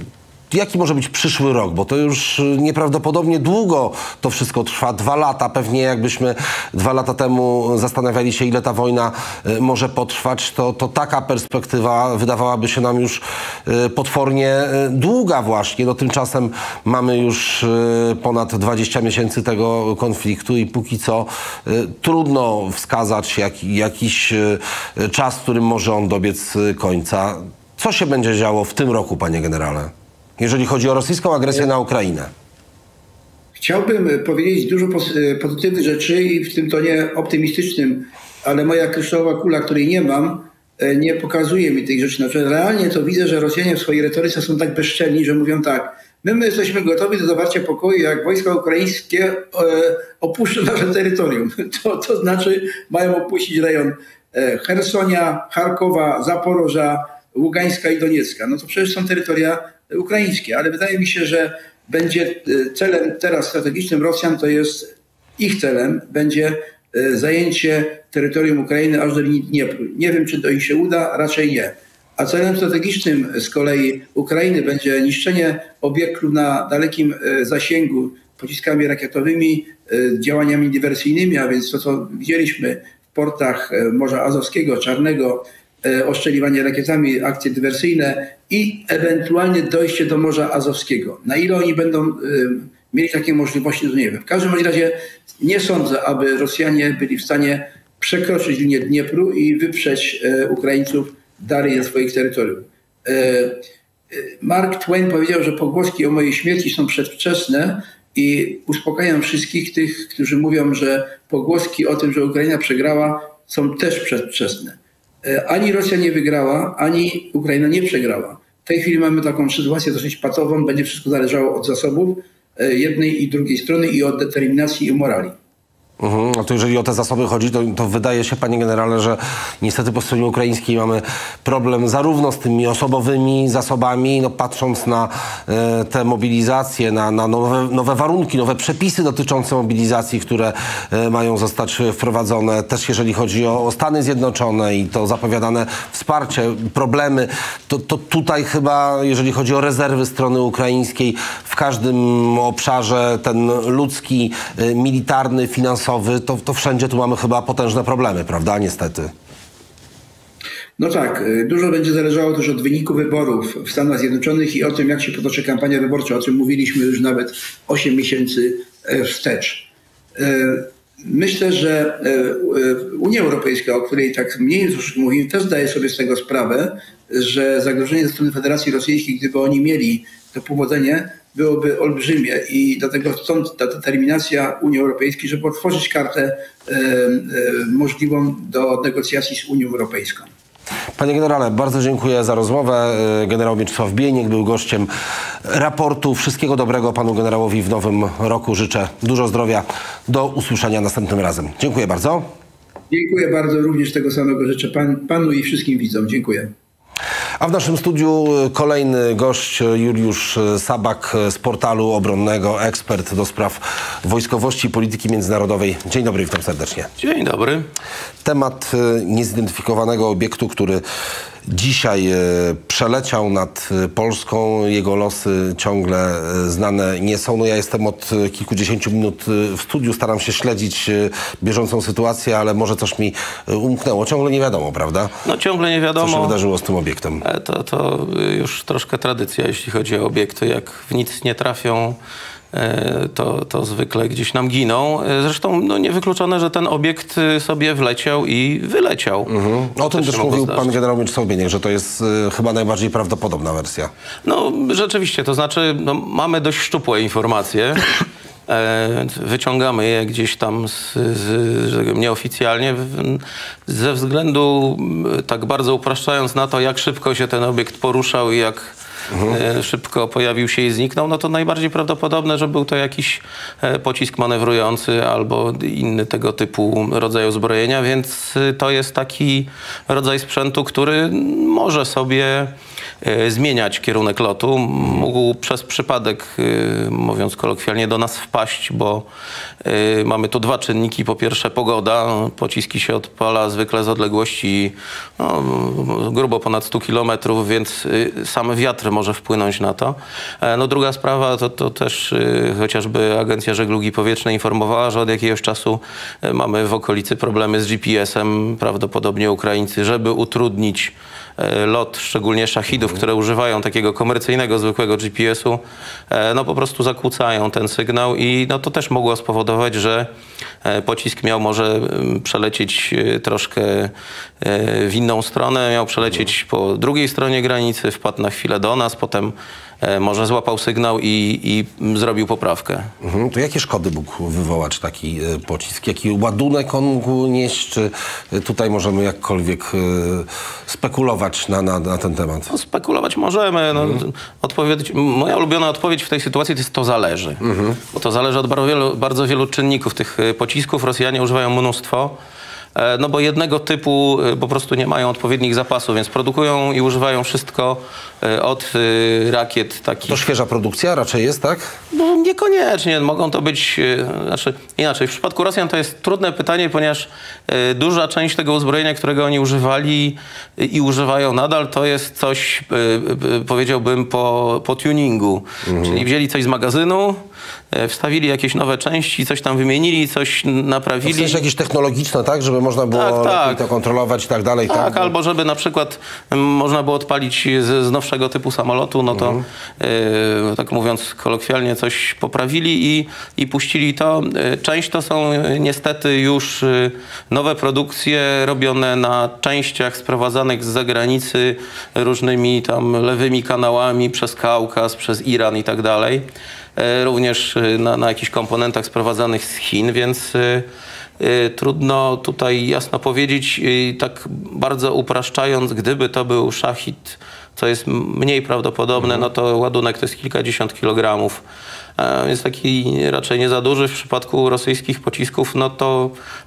Jaki może być przyszły rok? Bo to już nieprawdopodobnie długo to wszystko trwa. Dwa lata. Pewnie jakbyśmy dwa lata temu zastanawiali się, ile ta wojna może potrwać, to, to taka perspektywa wydawałaby się nam już potwornie długa właśnie. No tymczasem mamy już ponad dwadzieścia miesięcy tego konfliktu i póki co trudno wskazać jak, jakiś czas, w którym może on dobiec końca. Co się będzie działo w tym roku, panie generale, jeżeli chodzi o rosyjską agresję na Ukrainę? Chciałbym powiedzieć dużo pozytywnych rzeczy i w tym tonie optymistycznym, ale moja kryształowa kula, której nie mam, nie pokazuje mi tych rzeczy. Znaczy, realnie to widzę, że Rosjanie w swojej retoryce są tak bezczelni, że mówią tak: my, my jesteśmy gotowi do zawarcia pokoju, jak wojska ukraińskie e, opuszczą nasze terytorium. To, to znaczy mają opuścić rejon e, Chersonia, Charkowa, Zaporoża, Ługańska i Doniecka. No to przecież są terytoria ukraińskie, ale wydaje mi się, że będzie celem teraz strategicznym Rosjan, to jest ich celem, będzie zajęcie terytorium Ukrainy aż do linii Dniepru. Nie wiem, czy to im się uda, raczej nie. A celem strategicznym z kolei Ukrainy będzie niszczenie obiektów na dalekim zasięgu pociskami rakietowymi, działaniami dywersyjnymi, a więc to, co widzieliśmy w portach Morza Azowskiego, Czarnego, oszczeliwanie rakietami, akcje dywersyjne i ewentualnie dojście do Morza Azowskiego. Na ile oni będą y, mieli takie możliwości, to nie wiem. W każdym razie nie sądzę, aby Rosjanie byli w stanie przekroczyć linię Dniepru i wyprzeć y, Ukraińców dalej na swoich terytorium. Y, y, Mark Twain powiedział, że pogłoski o mojej śmierci są przedwczesne i uspokajam wszystkich tych, którzy mówią, że pogłoski o tym, że Ukraina przegrała, są też przedwczesne. Ani Rosja nie wygrała, ani Ukraina nie przegrała. W tej chwili mamy taką sytuację dosyć patową. Będzie wszystko zależało od zasobów jednej i drugiej strony i od determinacji i morali. Mhm. A to jeżeli o te zasoby chodzi, to, to wydaje się, panie generale, że niestety po stronie ukraińskiej mamy problem zarówno z tymi osobowymi zasobami, no patrząc na e, te mobilizacje, na, na nowe, nowe warunki, nowe przepisy dotyczące mobilizacji, które e, mają zostać wprowadzone. Też jeżeli chodzi o, o Stany Zjednoczone i to zapowiadane wsparcie, problemy, to, to tutaj chyba, jeżeli chodzi o rezerwy strony ukraińskiej, w każdym obszarze ten ludzki, e, militarny, finansowy, To, to wszędzie tu mamy chyba potężne problemy, prawda? Niestety. No tak, dużo będzie zależało też od wyniku wyborów w Stanach Zjednoczonych i o tym, jak się potoczy kampania wyborcza, o czym mówiliśmy już nawet osiem miesięcy wstecz. Myślę, że Unia Europejska, o której tak mniej już mówimy, też zdaje sobie z tego sprawę, że zagrożenie ze strony Federacji Rosyjskiej, gdyby oni mieli to powodzenie, byłoby olbrzymie i dlatego stąd ta determinacja Unii Europejskiej, żeby otworzyć kartę e, e, możliwą do negocjacji z Unią Europejską. Panie generale, bardzo dziękuję za rozmowę. Generał Mieczysław Biejnik był gościem raportu. Wszystkiego dobrego panu generałowi w nowym roku. Życzę dużo zdrowia. Do usłyszenia następnym razem. Dziękuję bardzo. Dziękuję bardzo. Również tego samego życzę pan, panu i wszystkim widzom. Dziękuję. A w naszym studiu kolejny gość, Juliusz Sabak z portalu obronnego, ekspert do spraw wojskowości i polityki międzynarodowej. Dzień dobry, witam serdecznie. Dzień dobry. Temat niezidentyfikowanego obiektu, który dzisiaj przeleciał nad Polską. Jego losy ciągle znane nie są. No ja jestem od kilkudziesięciu minut w studiu, staram się śledzić bieżącą sytuację, ale może coś mi umknęło. Ciągle nie wiadomo, prawda? No ciągle nie wiadomo. Co się wydarzyło z tym obiektem? To, to już troszkę tradycja, jeśli chodzi o obiekty. Jak w nic nie trafią, to, to zwykle gdzieś nam giną. Zresztą no, niewykluczone, że ten obiekt sobie wleciał i wyleciał. Mhm. O tym też mówił pan generał Mieczysław Bieniek, że to jest y, chyba najbardziej prawdopodobna wersja. No rzeczywiście, to znaczy no, mamy dość szczupłe informacje. E, wyciągamy je gdzieś tam z, z, nieoficjalnie w, ze względu, tak bardzo upraszczając na to, jak szybko się ten obiekt poruszał i jak Mhm. szybko pojawił się i zniknął, no to najbardziej prawdopodobne, że był to jakiś pocisk manewrujący albo inny tego typu rodzaj uzbrojenia, więc to jest taki rodzaj sprzętu, który może sobie zmieniać kierunek lotu. Mógł przez przypadek, mówiąc kolokwialnie, do nas wpaść, bo mamy tu dwa czynniki. Po pierwsze pogoda. Pociski się odpala zwykle z odległości no, grubo ponad stu kilometrów, więc sam wiatr może wpłynąć na to. No druga sprawa to, to też chociażby Agencja Żeglugi Powietrznej informowała, że od jakiegoś czasu mamy w okolicy problemy z G P S-em. Prawdopodobnie Ukraińcy, żeby utrudnić lot, szczególnie szachidów, które używają takiego komercyjnego, zwykłego G P S-u, no po prostu zakłócają ten sygnał i no to też mogło spowodować, że pocisk miał może przelecieć troszkę w inną stronę, miał przelecieć po drugiej stronie granicy, wpadł na chwilę do nas, potem może złapał sygnał i, i zrobił poprawkę. Mhm. To jakie szkody mógł wywołać taki e, pocisk? Jaki ładunek on mógł nieść? Czy tutaj możemy jakkolwiek e, spekulować na, na, na ten temat? No, spekulować możemy. No, mhm. odpowiedź, moja ulubiona odpowiedź w tej sytuacji to jest to zależy. Mhm. Bo to zależy od bardzo wielu, bardzo wielu czynników. Tych pocisków Rosjanie używają mnóstwo. No bo jednego typu po prostu nie mają odpowiednich zapasów, więc produkują i używają wszystko od rakiet takich... To świeża produkcja raczej jest, tak? No niekoniecznie. Mogą to być... Znaczy inaczej. W przypadku Rosjan to jest trudne pytanie, ponieważ duża część tego uzbrojenia, którego oni używali i używają nadal, to jest coś, powiedziałbym, po, po tuningu. Mhm. Czyli wzięli coś z magazynu, wstawili jakieś nowe części, coś tam wymienili, coś naprawili. W sensie jakieś technologiczne, tak? Żeby można było tak, tak. to kontrolować i tak dalej. Tak, tak, albo żeby na przykład można było odpalić z, z nowszego typu samolotu, no to mhm. y, tak mówiąc kolokwialnie coś poprawili i, i puścili to. Część to są niestety już nowe produkcje robione na częściach sprowadzanych z zagranicy różnymi tam lewymi kanałami przez Kaukaz, przez Iran i tak dalej. Również na, na jakichś komponentach sprowadzanych z Chin, więc y, y, trudno tutaj jasno powiedzieć, y, tak bardzo upraszczając, gdyby to był szachid, co jest mniej prawdopodobne, no to ładunek to jest kilkadziesiąt kilogramów. A więc taki raczej nie za duży. W przypadku rosyjskich pocisków, no to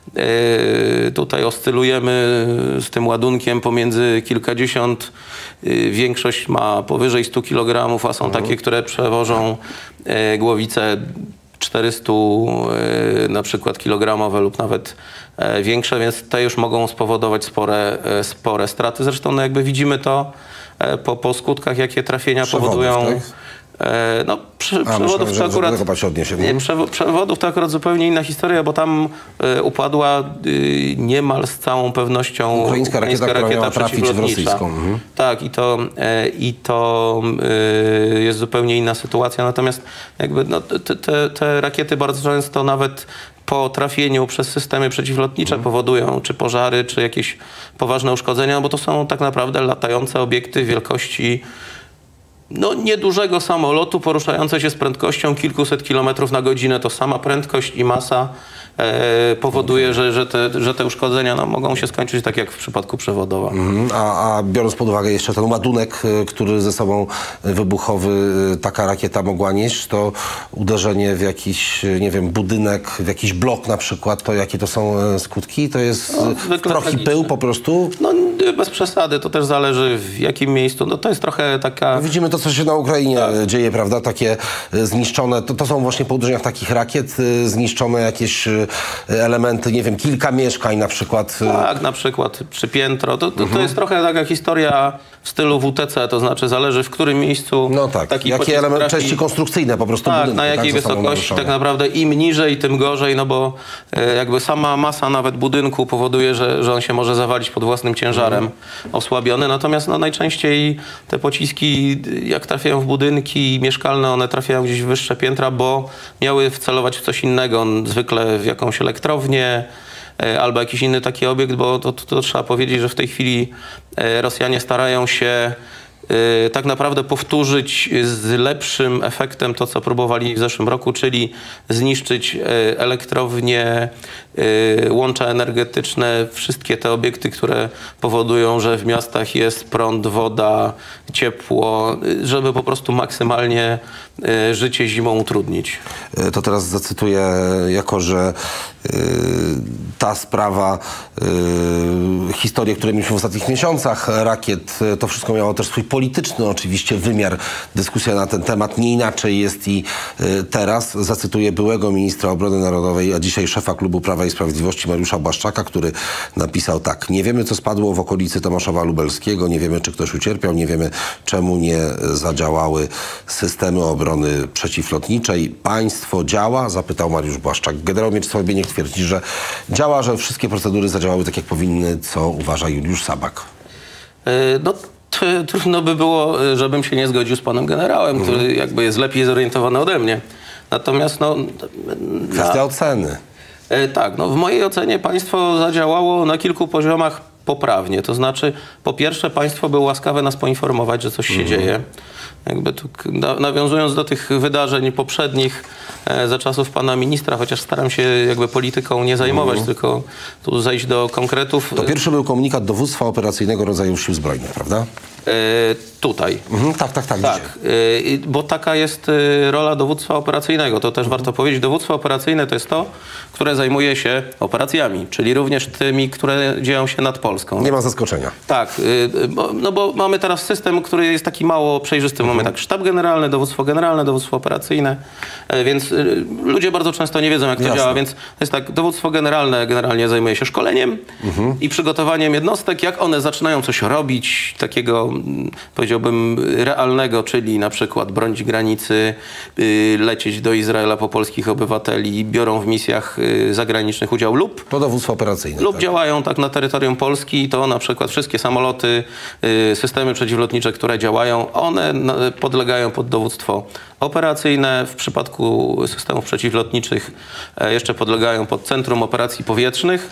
y, tutaj oscylujemy z tym ładunkiem pomiędzy kilkadziesiąt, y, większość ma powyżej stu kilogramów, a są mhm. takie, które przewożą y, głowice czterysta y, na przykład kilogramowe lub nawet y, większe, więc te już mogą spowodować spore, y, spore straty. Zresztą no jakby widzimy to y, po, po skutkach, jakie trafienia Przewodów, powodują. tak? No, przy, A, przewodów myślałem, to akurat, nie, przewo, przewodów to akurat zupełnie inna historia, bo tam y, upadła y, niemal z całą pewnością ukraińska rakieta, która miała trafić w rosyjską. Mhm. Tak, i to, y, i to y, jest zupełnie inna sytuacja. Natomiast jakby no, te, te, te rakiety bardzo często nawet po trafieniu przez systemy przeciwlotnicze mhm. powodują czy pożary, czy jakieś poważne uszkodzenia, bo to są tak naprawdę latające obiekty wielkości no, niedużego samolotu poruszające się z prędkością kilkuset kilometrów na godzinę. To sama prędkość i masa e, powoduje, że, że, te, że te uszkodzenia no, mogą się skończyć tak jak w przypadku przewodowa. Mm, a, a biorąc pod uwagę jeszcze ten ładunek, który ze sobą wybuchowy taka rakieta mogła nieść, to uderzenie w jakiś, nie wiem, budynek, w jakiś blok na przykład, to jakie to są skutki? To jest no, trochę pył po prostu? No bez przesady, to też zależy w jakim miejscu. No to jest trochę taka... Widzimy to, co się na Ukrainie tak. dzieje, prawda? Takie zniszczone, to, to są właśnie po uderzeniach takich rakiet, zniszczone jakieś elementy, nie wiem, kilka mieszkań na przykład. Tak, na przykład przy piętro. To, to, mhm. to jest trochę taka historia w stylu W T C, to znaczy zależy w którym miejscu no tak. taki jakie elementy, części konstrukcyjne po prostu tak, budynku, na jakiej tak, wysokości tak naprawdę im niżej, tym gorzej, no bo e, jakby sama masa nawet budynku powoduje, że, że on się może zawalić pod własnym ciężarem mhm. osłabiony, natomiast no, najczęściej te pociski jak trafiają w budynki mieszkalne, one trafiają gdzieś w wyższe piętra, bo miały wcelować w coś innego, zwykle w jakąś elektrownię, albo jakiś inny taki obiekt, bo to, to, to trzeba powiedzieć, że w tej chwili Rosjanie starają się y, tak naprawdę powtórzyć z lepszym efektem to, co próbowali w zeszłym roku, czyli zniszczyć y, elektrownie, y, łącza energetyczne, wszystkie te obiekty, które powodują, że w miastach jest prąd, woda, ciepło, y, żeby po prostu maksymalnie y, życie zimą utrudnić. To teraz zacytuję, jako że y, ta sprawa, y, historie, które mieliśmy w ostatnich miesiącach, rakiet, to wszystko miało też swój polityczny oczywiście wymiar. Dyskusja na ten temat nie inaczej jest i y, teraz. Zacytuję byłego ministra obrony narodowej, a dzisiaj szefa klubu Prawa i Sprawiedliwości Mariusza Błaszczaka, który napisał tak: nie wiemy, co spadło w okolicy Tomaszowa Lubelskiego, nie wiemy, czy ktoś ucierpiał, nie wiemy, czemu nie zadziałały systemy obrony przeciwlotniczej. Państwo działa? Zapytał Mariusz Błaszczak. Generał Mieczysław Bieniek twierdzi, że działa, że wszystkie procedury zadziałały tak, jak powinny, co uważa Juliusz Sabak. No trudno by było, żebym się nie zgodził z panem generałem, mhm. który jakby jest lepiej zorientowany ode mnie. Natomiast no... Kwestia na, oceny. Tak, no w mojej ocenie państwo zadziałało na kilku poziomach poprawnie. To znaczy, po pierwsze, państwo było łaskawe nas poinformować, że coś się mhm. dzieje. Jakby tu, nawiązując do tych wydarzeń poprzednich e, za czasów pana ministra, chociaż staram się jakby polityką nie zajmować, mhm. tylko tu zejść do konkretów. To pierwszy był komunikat dowództwa operacyjnego rodzajów sił zbrojnych, prawda? E, tutaj. Mhm, tak, tak, tak. tak e, bo taka jest e, rola dowództwa operacyjnego. To też mhm. warto powiedzieć. Dowództwo operacyjne to jest to, które zajmuje się operacjami, czyli również tymi, które dzieją się nad Polską. Nie ma zaskoczenia. Tak, e, bo, no bo mamy teraz system, który jest taki mało przejrzysty. Mhm. Mamy tak sztab generalny, dowództwo generalne, dowództwo operacyjne, e, więc e, ludzie bardzo często nie wiedzą, jak to Jasne. działa, więc to jest tak, dowództwo generalne generalnie zajmuje się szkoleniem mhm. i przygotowaniem jednostek, jak one zaczynają coś robić, takiego, powiedziałbym, realnego, czyli na przykład bronić granicy, y, lecieć do Izraela po polskich obywateli, biorą w misjach y, zagranicznych udział lub... To dowództwo operacyjne. Lub tak. działają tak na terytorium Polski, to na przykład wszystkie samoloty, y, systemy przeciwlotnicze, które działają, one na, podlegają pod dowództwo operacyjne. W przypadku systemów przeciwlotniczych y, jeszcze podlegają pod Centrum Operacji Powietrznych,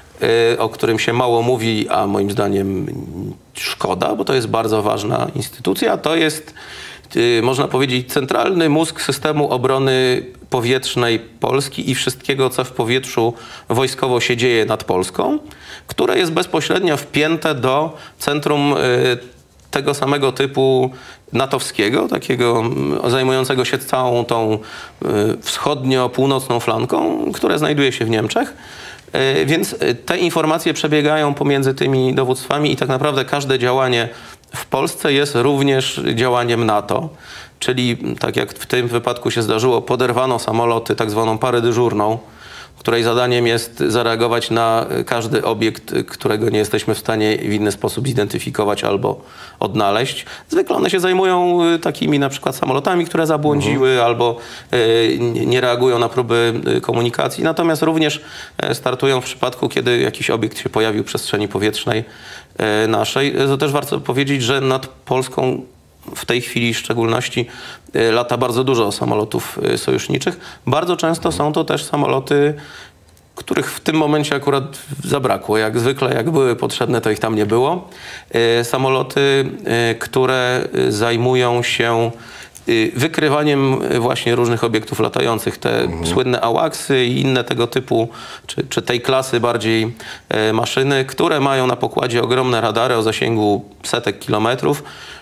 o którym się mało mówi, a moim zdaniem szkoda, bo to jest bardzo ważna instytucja. To jest, można powiedzieć, centralny mózg systemu obrony powietrznej Polski i wszystkiego, co w powietrzu wojskowo się dzieje nad Polską, które jest bezpośrednio wpięte do centrum tego samego typu natowskiego, takiego zajmującego się całą tą wschodnio-północną flanką, która znajduje się w Niemczech. Więc te informacje przebiegają pomiędzy tymi dowództwami i tak naprawdę każde działanie w Polsce jest również działaniem NATO. Czyli tak jak w tym wypadku się zdarzyło, poderwano samoloty, tak zwaną parę dyżurną, której zadaniem jest zareagować na każdy obiekt, którego nie jesteśmy w stanie w inny sposób zidentyfikować albo odnaleźć. Zwykle one się zajmują takimi na przykład samolotami, które zabłądziły mhm. albo y, nie reagują na próby komunikacji. Natomiast również startują w przypadku, kiedy jakiś obiekt się pojawił w przestrzeni powietrznej y, naszej. To też warto powiedzieć, że nad Polską w tej chwili w szczególności lata bardzo dużo samolotów sojuszniczych. Bardzo często są to też samoloty, których w tym momencie akurat zabrakło. Jak zwykle, jak były potrzebne, to ich tam nie było. Samoloty, które zajmują się wykrywaniem właśnie różnych obiektów latających. Te mhm. słynne awaksy i inne tego typu, czy, czy tej klasy bardziej maszyny, które mają na pokładzie ogromne radary o zasięgu setek kilometrów,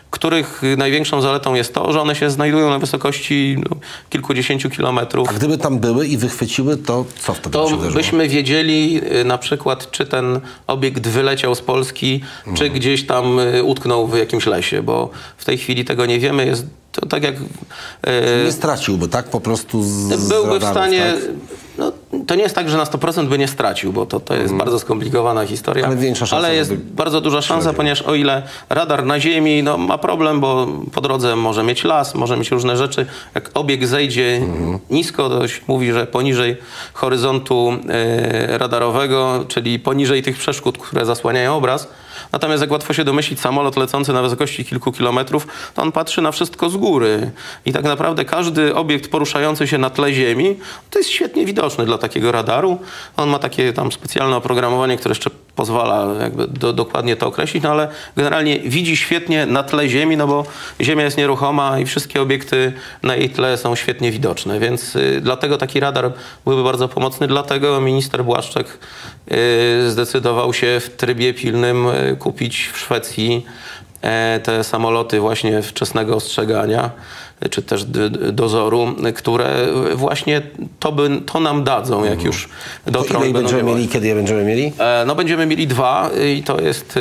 których największą zaletą jest to, że one się znajdują na wysokości no, kilkudziesięciu kilometrów. A gdyby tam były i wychwyciły, to co wtedy To się wydarzyło? byśmy wiedzieli y, na przykład, czy ten obiekt wyleciał z Polski, Mhm. czy gdzieś tam y, utknął w jakimś lesie, bo w tej chwili tego nie wiemy. Jest to tak jak... y, Nie straciłby, tak? Po prostu z, z byłby w radarów, stanie... tak? No, to nie jest tak, że na sto procent by nie stracił, bo to, to jest bardzo skomplikowana historia. Ale większa szansa, Ale jest żeby bardzo duża szansa, śledził. ponieważ o ile radar na ziemi no, ma problem, bo po drodze może mieć las, może mieć różne rzeczy. Jak obiekt zejdzie nisko, to się mówi, że poniżej horyzontu e, radarowego, czyli poniżej tych przeszkód, które zasłaniają obraz. Natomiast jak łatwo się domyślić, samolot lecący na wysokości kilku kilometrów, to on patrzy na wszystko z góry. I tak naprawdę każdy obiekt poruszający się na tle ziemi, to jest świetnie widoczny dla takiego radaru. On ma takie tam specjalne oprogramowanie, które jeszcze pozwala jakby do, dokładnie to określić, no ale generalnie widzi świetnie na tle ziemi, no bo ziemia jest nieruchoma i wszystkie obiekty na jej tle są świetnie widoczne, więc y, dlatego taki radar byłby bardzo pomocny, dlatego minister Błaszczak y, zdecydował się w trybie pilnym y, kupić w Szwecji e, te samoloty właśnie wczesnego ostrzegania, czy też d- d- dozoru, które właśnie to, by, to nam dadzą, jak już To dotrą ile i ich będą będziemy działać. mieli, kiedy je będziemy mieli? E, No będziemy mieli dwa i to jest y,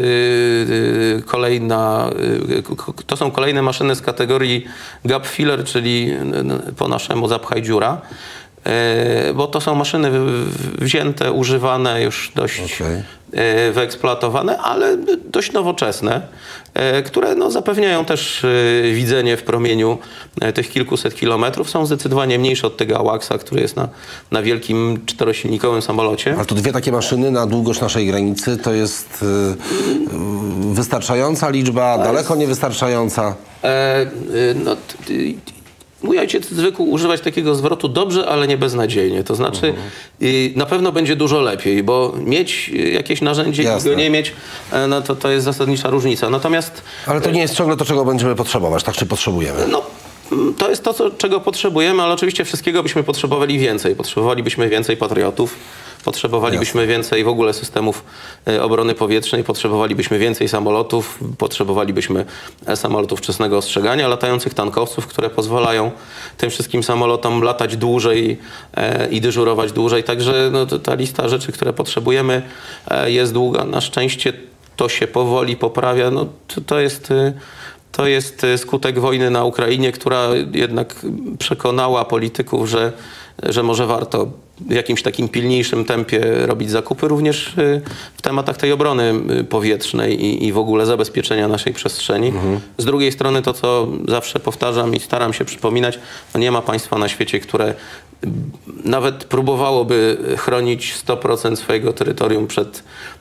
y, kolejna, y, k- to są kolejne maszyny z kategorii gap filler, czyli y, po naszemu zapchaj dziura. E, Bo to są maszyny w- w- wzięte, używane, już dość Okej. e, wyeksploatowane, ale dość nowoczesne, e, które no, zapewniają też e, widzenie w promieniu e, tych kilkuset kilometrów. Są zdecydowanie mniejsze od tego AWACS-a, który jest na, na wielkim czterosilnikowym samolocie. Ale to dwie takie maszyny na długość naszej granicy to jest y, y, wystarczająca liczba, daleko niewystarczająca. E, e, no, t- t- Mój ojciec zwykł używać takiego zwrotu dobrze, ale nie beznadziejnie. To znaczy y, na pewno będzie dużo lepiej, bo mieć y, jakieś narzędzie Jasne. i go nie mieć, e, no to, to jest zasadnicza różnica. Natomiast Ale to nie jest ciągle to, czego będziemy potrzebować, tak czy potrzebujemy? no, mm, to jest to, co, czego potrzebujemy, ale oczywiście wszystkiego byśmy potrzebowali więcej. Potrzebowalibyśmy więcej patriotów, potrzebowalibyśmy więcej w ogóle systemów e, obrony powietrznej, potrzebowalibyśmy więcej samolotów, potrzebowalibyśmy e, samolotów wczesnego ostrzegania, latających tankowców, które pozwalają tym wszystkim samolotom latać dłużej e, i dyżurować dłużej. Także no, to, ta lista rzeczy, które potrzebujemy e, jest długa. Na szczęście to się powoli poprawia. No, to, to jest... E, To jest e, skutek wojny na Ukrainie, która jednak przekonała polityków, że, że może warto w jakimś takim pilniejszym tempie robić zakupy również e, w tematach tej obrony e, powietrznej i, i w ogóle zabezpieczenia naszej przestrzeni. Z drugiej strony to, co zawsze powtarzam i staram się przypominać, no nie ma państwa na świecie, które nawet próbowałoby chronić sto procent swojego terytorium przed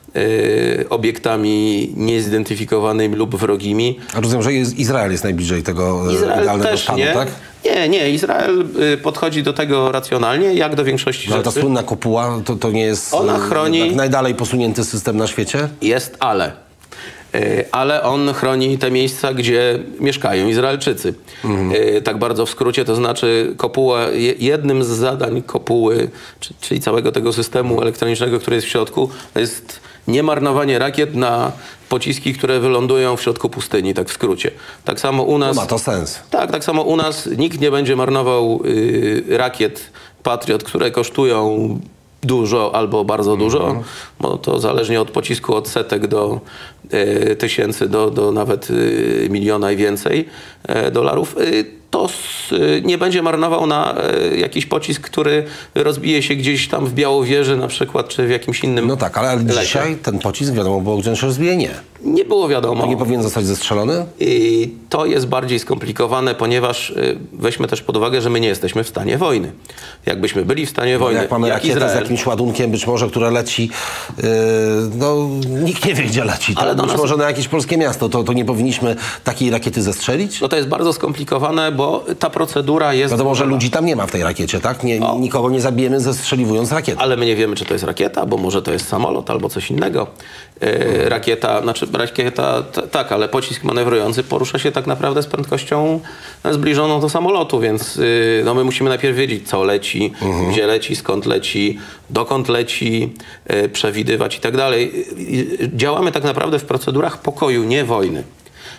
e, obiektami niezidentyfikowanymi lub wrogimi. A rozumiem, że jest, Izrael jest najbliżej tego e, Izrael idealnego też stanu, nie. tak? Nie, nie. Izrael y, podchodzi do tego racjonalnie, jak do większości No, ale ta rzeczy. słynna kopuła to, to nie jest Ona e, chroni- jednak najdalej posunięty system na świecie? Jest ale. Y, Ale on chroni te miejsca, gdzie mieszkają Izraelczycy. Y, Tak bardzo w skrócie, to znaczy kopuła, je- jednym z zadań kopuły, czy- czyli całego tego systemu elektronicznego, który jest w środku, to jest niemarnowanie rakiet na pociski, które wylądują w środku pustyni, tak w skrócie. Tak samo u No nas... ma to sens. Tak, tak samo u nas nikt nie będzie marnował y, rakiet Patriot, które kosztują dużo albo bardzo dużo, bo to zależnie od pocisku od setek do y, tysięcy, do, do nawet y, miliona i więcej y, dolarów. Y, to s- y, nie będzie marnował na y, jakiś pocisk, który rozbije się gdzieś tam w Białowieży na przykład, czy w jakimś innym No tak, ale lesie. dzisiaj ten pocisk, wiadomo było, gdzie on się rozbije, nie. Nie było wiadomo. To nie powinien zostać zestrzelony? I to jest bardziej skomplikowane, ponieważ y, weźmy też pod uwagę, że my nie jesteśmy w stanie wojny. Jakbyśmy byli w stanie wojny, Jak mamy jak rakietę z Izrael, jakimś ładunkiem, być może, które leci, yy, no nikt nie wie, gdzie leci. Ale Tak? do Być nas- może na jakieś polskie miasto, to, to nie powinniśmy takiej rakiety zestrzelić? no to jest bardzo skomplikowane, bo ta procedura jest... Wiadomo, że ludzi tam nie ma w tej rakiecie, tak? Nie, nikogo nie zabijemy zestrzeliwując rakietę. Ale my nie wiemy, czy to jest rakieta, bo może to jest samolot albo coś innego. E, rakieta, znaczy rakieta, t- tak, ale pocisk manewrujący porusza się tak naprawdę z prędkością zbliżoną do samolotu, więc y, no, my musimy najpierw wiedzieć, co leci, gdzie leci, skąd leci, dokąd leci, y, przewidywać i tak dalej. Y, y, Działamy tak naprawdę w procedurach pokoju, nie wojny.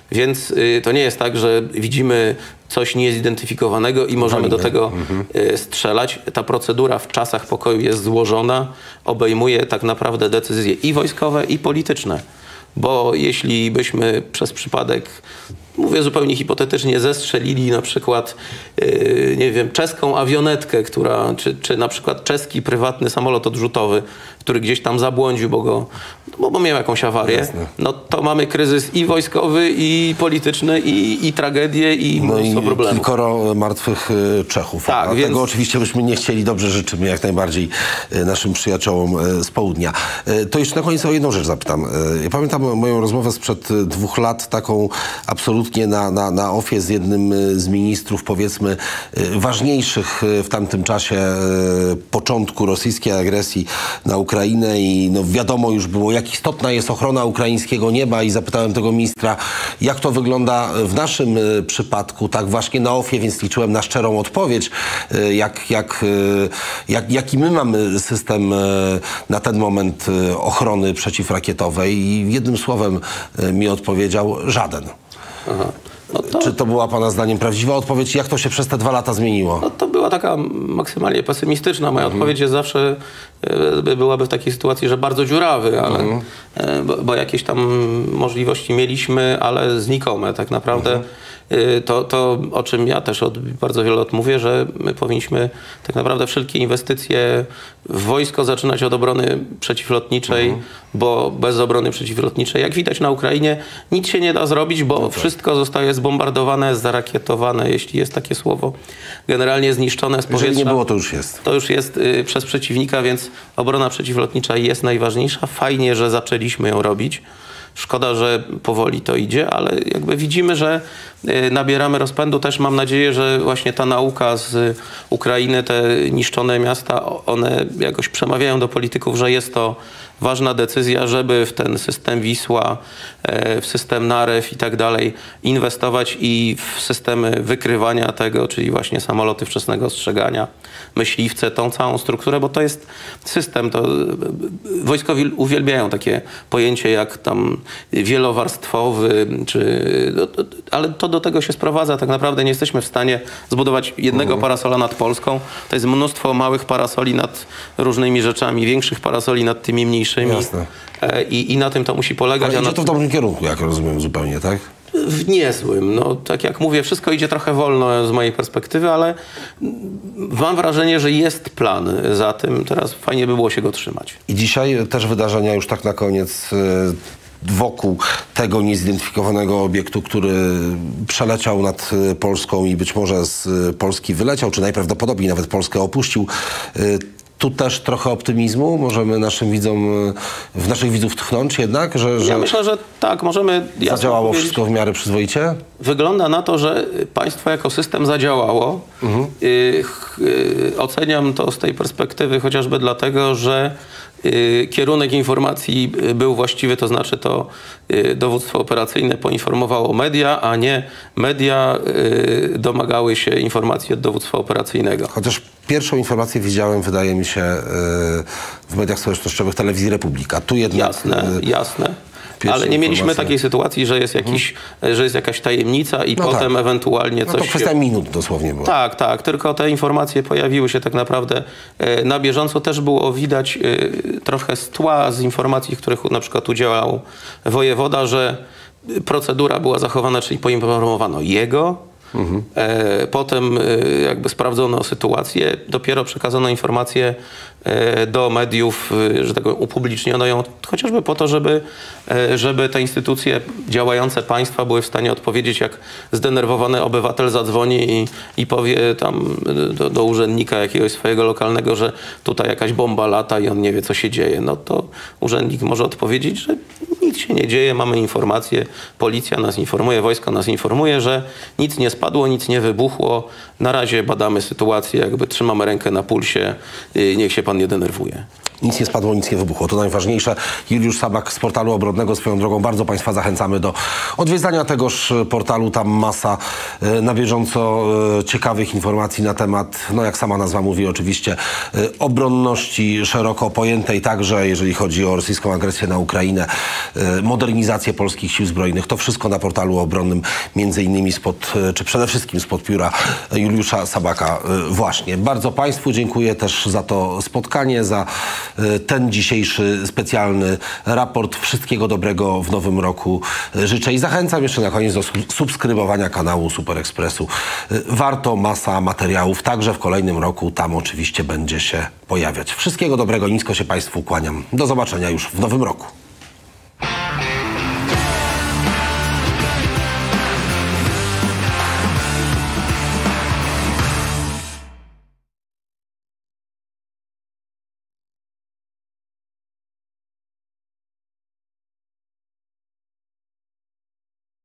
Więc y, to nie jest tak, że widzimy coś niezidentyfikowanego i możemy do tego y, strzelać. Ta procedura w czasach pokoju jest złożona, obejmuje tak naprawdę decyzje i wojskowe, i polityczne. Bo jeśli byśmy przez przypadek, mówię zupełnie hipotetycznie, zestrzelili na przykład, yy, nie wiem, czeską awionetkę, która, czy, czy na przykład czeski prywatny samolot odrzutowy, który gdzieś tam zabłądził, bo, go, bo, bo miał jakąś awarię, Jasne. no to mamy kryzys i wojskowy, i polityczny, i, i tragedię, i No mnóstwo i problemów. kilkoro martwych y, Czechów. Tak, A więc- tego oczywiście byśmy nie chcieli. Dobrze życzymy jak najbardziej y, naszym przyjaciołom y, z południa. Y, to jeszcze na koniec o jedną rzecz zapytam. Y, ja pamiętam moją rozmowę sprzed y, dwóch lat, taką absolutnie na, na, na ofie z jednym y, z ministrów, powiedzmy, y, ważniejszych y, w tamtym czasie y, początku rosyjskiej agresji na Ukrainę i no, wiadomo już było, jak istotna jest ochrona ukraińskiego nieba i zapytałem tego ministra, jak to wygląda w naszym y, przypadku, tak właśnie na ofie, więc liczyłem na szczerą odpowiedź, y, jak, jak, y, jak, jaki my mamy system y, na ten moment y, ochrony przeciwrakietowej i jednym słowem y, mi odpowiedział żaden. Aha. No to... Czy to była pana zdaniem prawdziwa odpowiedź? Jak to się przez te dwa lata zmieniło? No to była taka maksymalnie pesymistyczna. Moja mhm. odpowiedź jest zawsze, e, byłaby w takiej sytuacji, że bardzo dziurawy, ale, mhm. e, bo, bo jakieś tam możliwości mieliśmy, ale znikome tak naprawdę. Mhm. E, to, to, o czym ja też od bardzo wielu lat mówię, że my powinniśmy tak naprawdę wszelkie inwestycje w wojsko zaczynać od obrony przeciwlotniczej, mhm. bo bez obrony przeciwlotniczej, jak widać na Ukrainie, nic się nie da zrobić, bo no tak. wszystko zostaje zbombardowane, zarakietowane, jeśli jest takie słowo, generalnie zniszczone z powietrza. Jeżeli nie było, to już jest. To już jest y, przez przeciwnika, więc obrona przeciwlotnicza jest najważniejsza. Fajnie, że zaczęliśmy ją robić. Szkoda, że powoli to idzie, ale jakby widzimy, że y, nabieramy rozpędu. Też mam nadzieję, że właśnie ta nauka z Ukrainy, te niszczone miasta, one jakoś przemawiają do polityków, że jest to ważna decyzja, żeby w ten system Wisła, w system Narew i tak dalej inwestować i w systemy wykrywania tego, czyli właśnie samoloty wczesnego ostrzegania, myśliwce, tą całą strukturę, bo to jest system, to wojskowi uwielbiają takie pojęcie jak tam wielowarstwowy, czy, ale to do tego się sprowadza. Tak naprawdę nie jesteśmy w stanie zbudować jednego mhm. parasola nad Polską. To jest mnóstwo małych parasoli nad różnymi rzeczami, większych parasoli nad tymi mniejszymi. Jasne. I, I na tym to musi polegać. Ale idzie na... to w dobrym kierunku, jak rozumiem zupełnie, tak? W niezłym. No, tak jak mówię, wszystko idzie trochę wolno z mojej perspektywy, ale mam wrażenie, że jest plan za tym. Teraz fajnie by było się go trzymać. I dzisiaj też wydarzenia już tak na koniec wokół tego niezidentyfikowanego obiektu, który przeleciał nad Polską i być może z Polski wyleciał, czy najprawdopodobniej nawet Polskę opuścił. Tu też trochę optymizmu możemy naszym widzom, w naszych widzów tchnąć jednak, że, że ja myślę, że tak, możemy zadziałało wszystko w miarę przyzwoicie? Wygląda na to, że państwo jako system zadziałało. Mhm. Y, y, oceniam to z tej perspektywy chociażby dlatego, że y, kierunek informacji był właściwy, to znaczy to y, dowództwo operacyjne poinformowało media, a nie media y, domagały się informacji od dowództwa operacyjnego. Chociaż pierwszą informację widziałem, wydaje mi się, w mediach społecznościowych Telewizji Republika. Tu jednak... Jasne, jasne. Ale nie mieliśmy informacja. takiej sytuacji, że jest, jakiś, mhm. że jest jakaś tajemnica i no potem tak. ewentualnie no coś to kwestia się... minut dosłownie było. Tak, tak. Tylko te informacje pojawiły się tak naprawdę e, na bieżąco. Też było widać e, trochę z tła, z informacji, w których na przykład udziałał wojewoda, że procedura była zachowana, czyli poinformowano jego. Mhm. E, potem e, jakby sprawdzono sytuację, dopiero przekazano informację e, do mediów, e, że tak powiem, upubliczniono ją chociażby po to, żeby, e, żeby te instytucje działające państwa były w stanie odpowiedzieć, jak zdenerwowany obywatel zadzwoni i, i powie tam do, do urzędnika jakiegoś swojego lokalnego, że tutaj jakaś bomba lata i on nie wie, co się dzieje. No to urzędnik może odpowiedzieć, że nic się nie dzieje, mamy informacje, policja nas informuje, wojsko nas informuje, że nic nie spadło, nic nie wybuchło. Na razie badamy sytuację, jakby trzymamy rękę na pulsie, niech się pan nie denerwuje. nic nie spadło, nic nie wybuchło. To najważniejsze. Juliusz Sabak z portalu Obronnego. Swoją drogą bardzo Państwa zachęcamy do odwiedzania tegoż portalu. Tam masa e, na bieżąco e, ciekawych informacji na temat, no jak sama nazwa mówi oczywiście, e, obronności szeroko pojętej, także jeżeli chodzi o rosyjską agresję na Ukrainę, e, modernizację polskich sił zbrojnych. To wszystko na portalu obronnym, między innymi spod, e, czy przede wszystkim spod pióra Juliusza Sabaka e, właśnie. Bardzo Państwu dziękuję też za to spotkanie, za e, ten dzisiejszy specjalny raport. Wszystkiego dobrego w nowym roku życzę i zachęcam jeszcze na koniec do subskrybowania kanału Super Expressu. Warto, masa materiałów, także w kolejnym roku tam oczywiście będzie się pojawiać. Wszystkiego dobrego, nisko się Państwu kłaniam. Do zobaczenia już w nowym roku.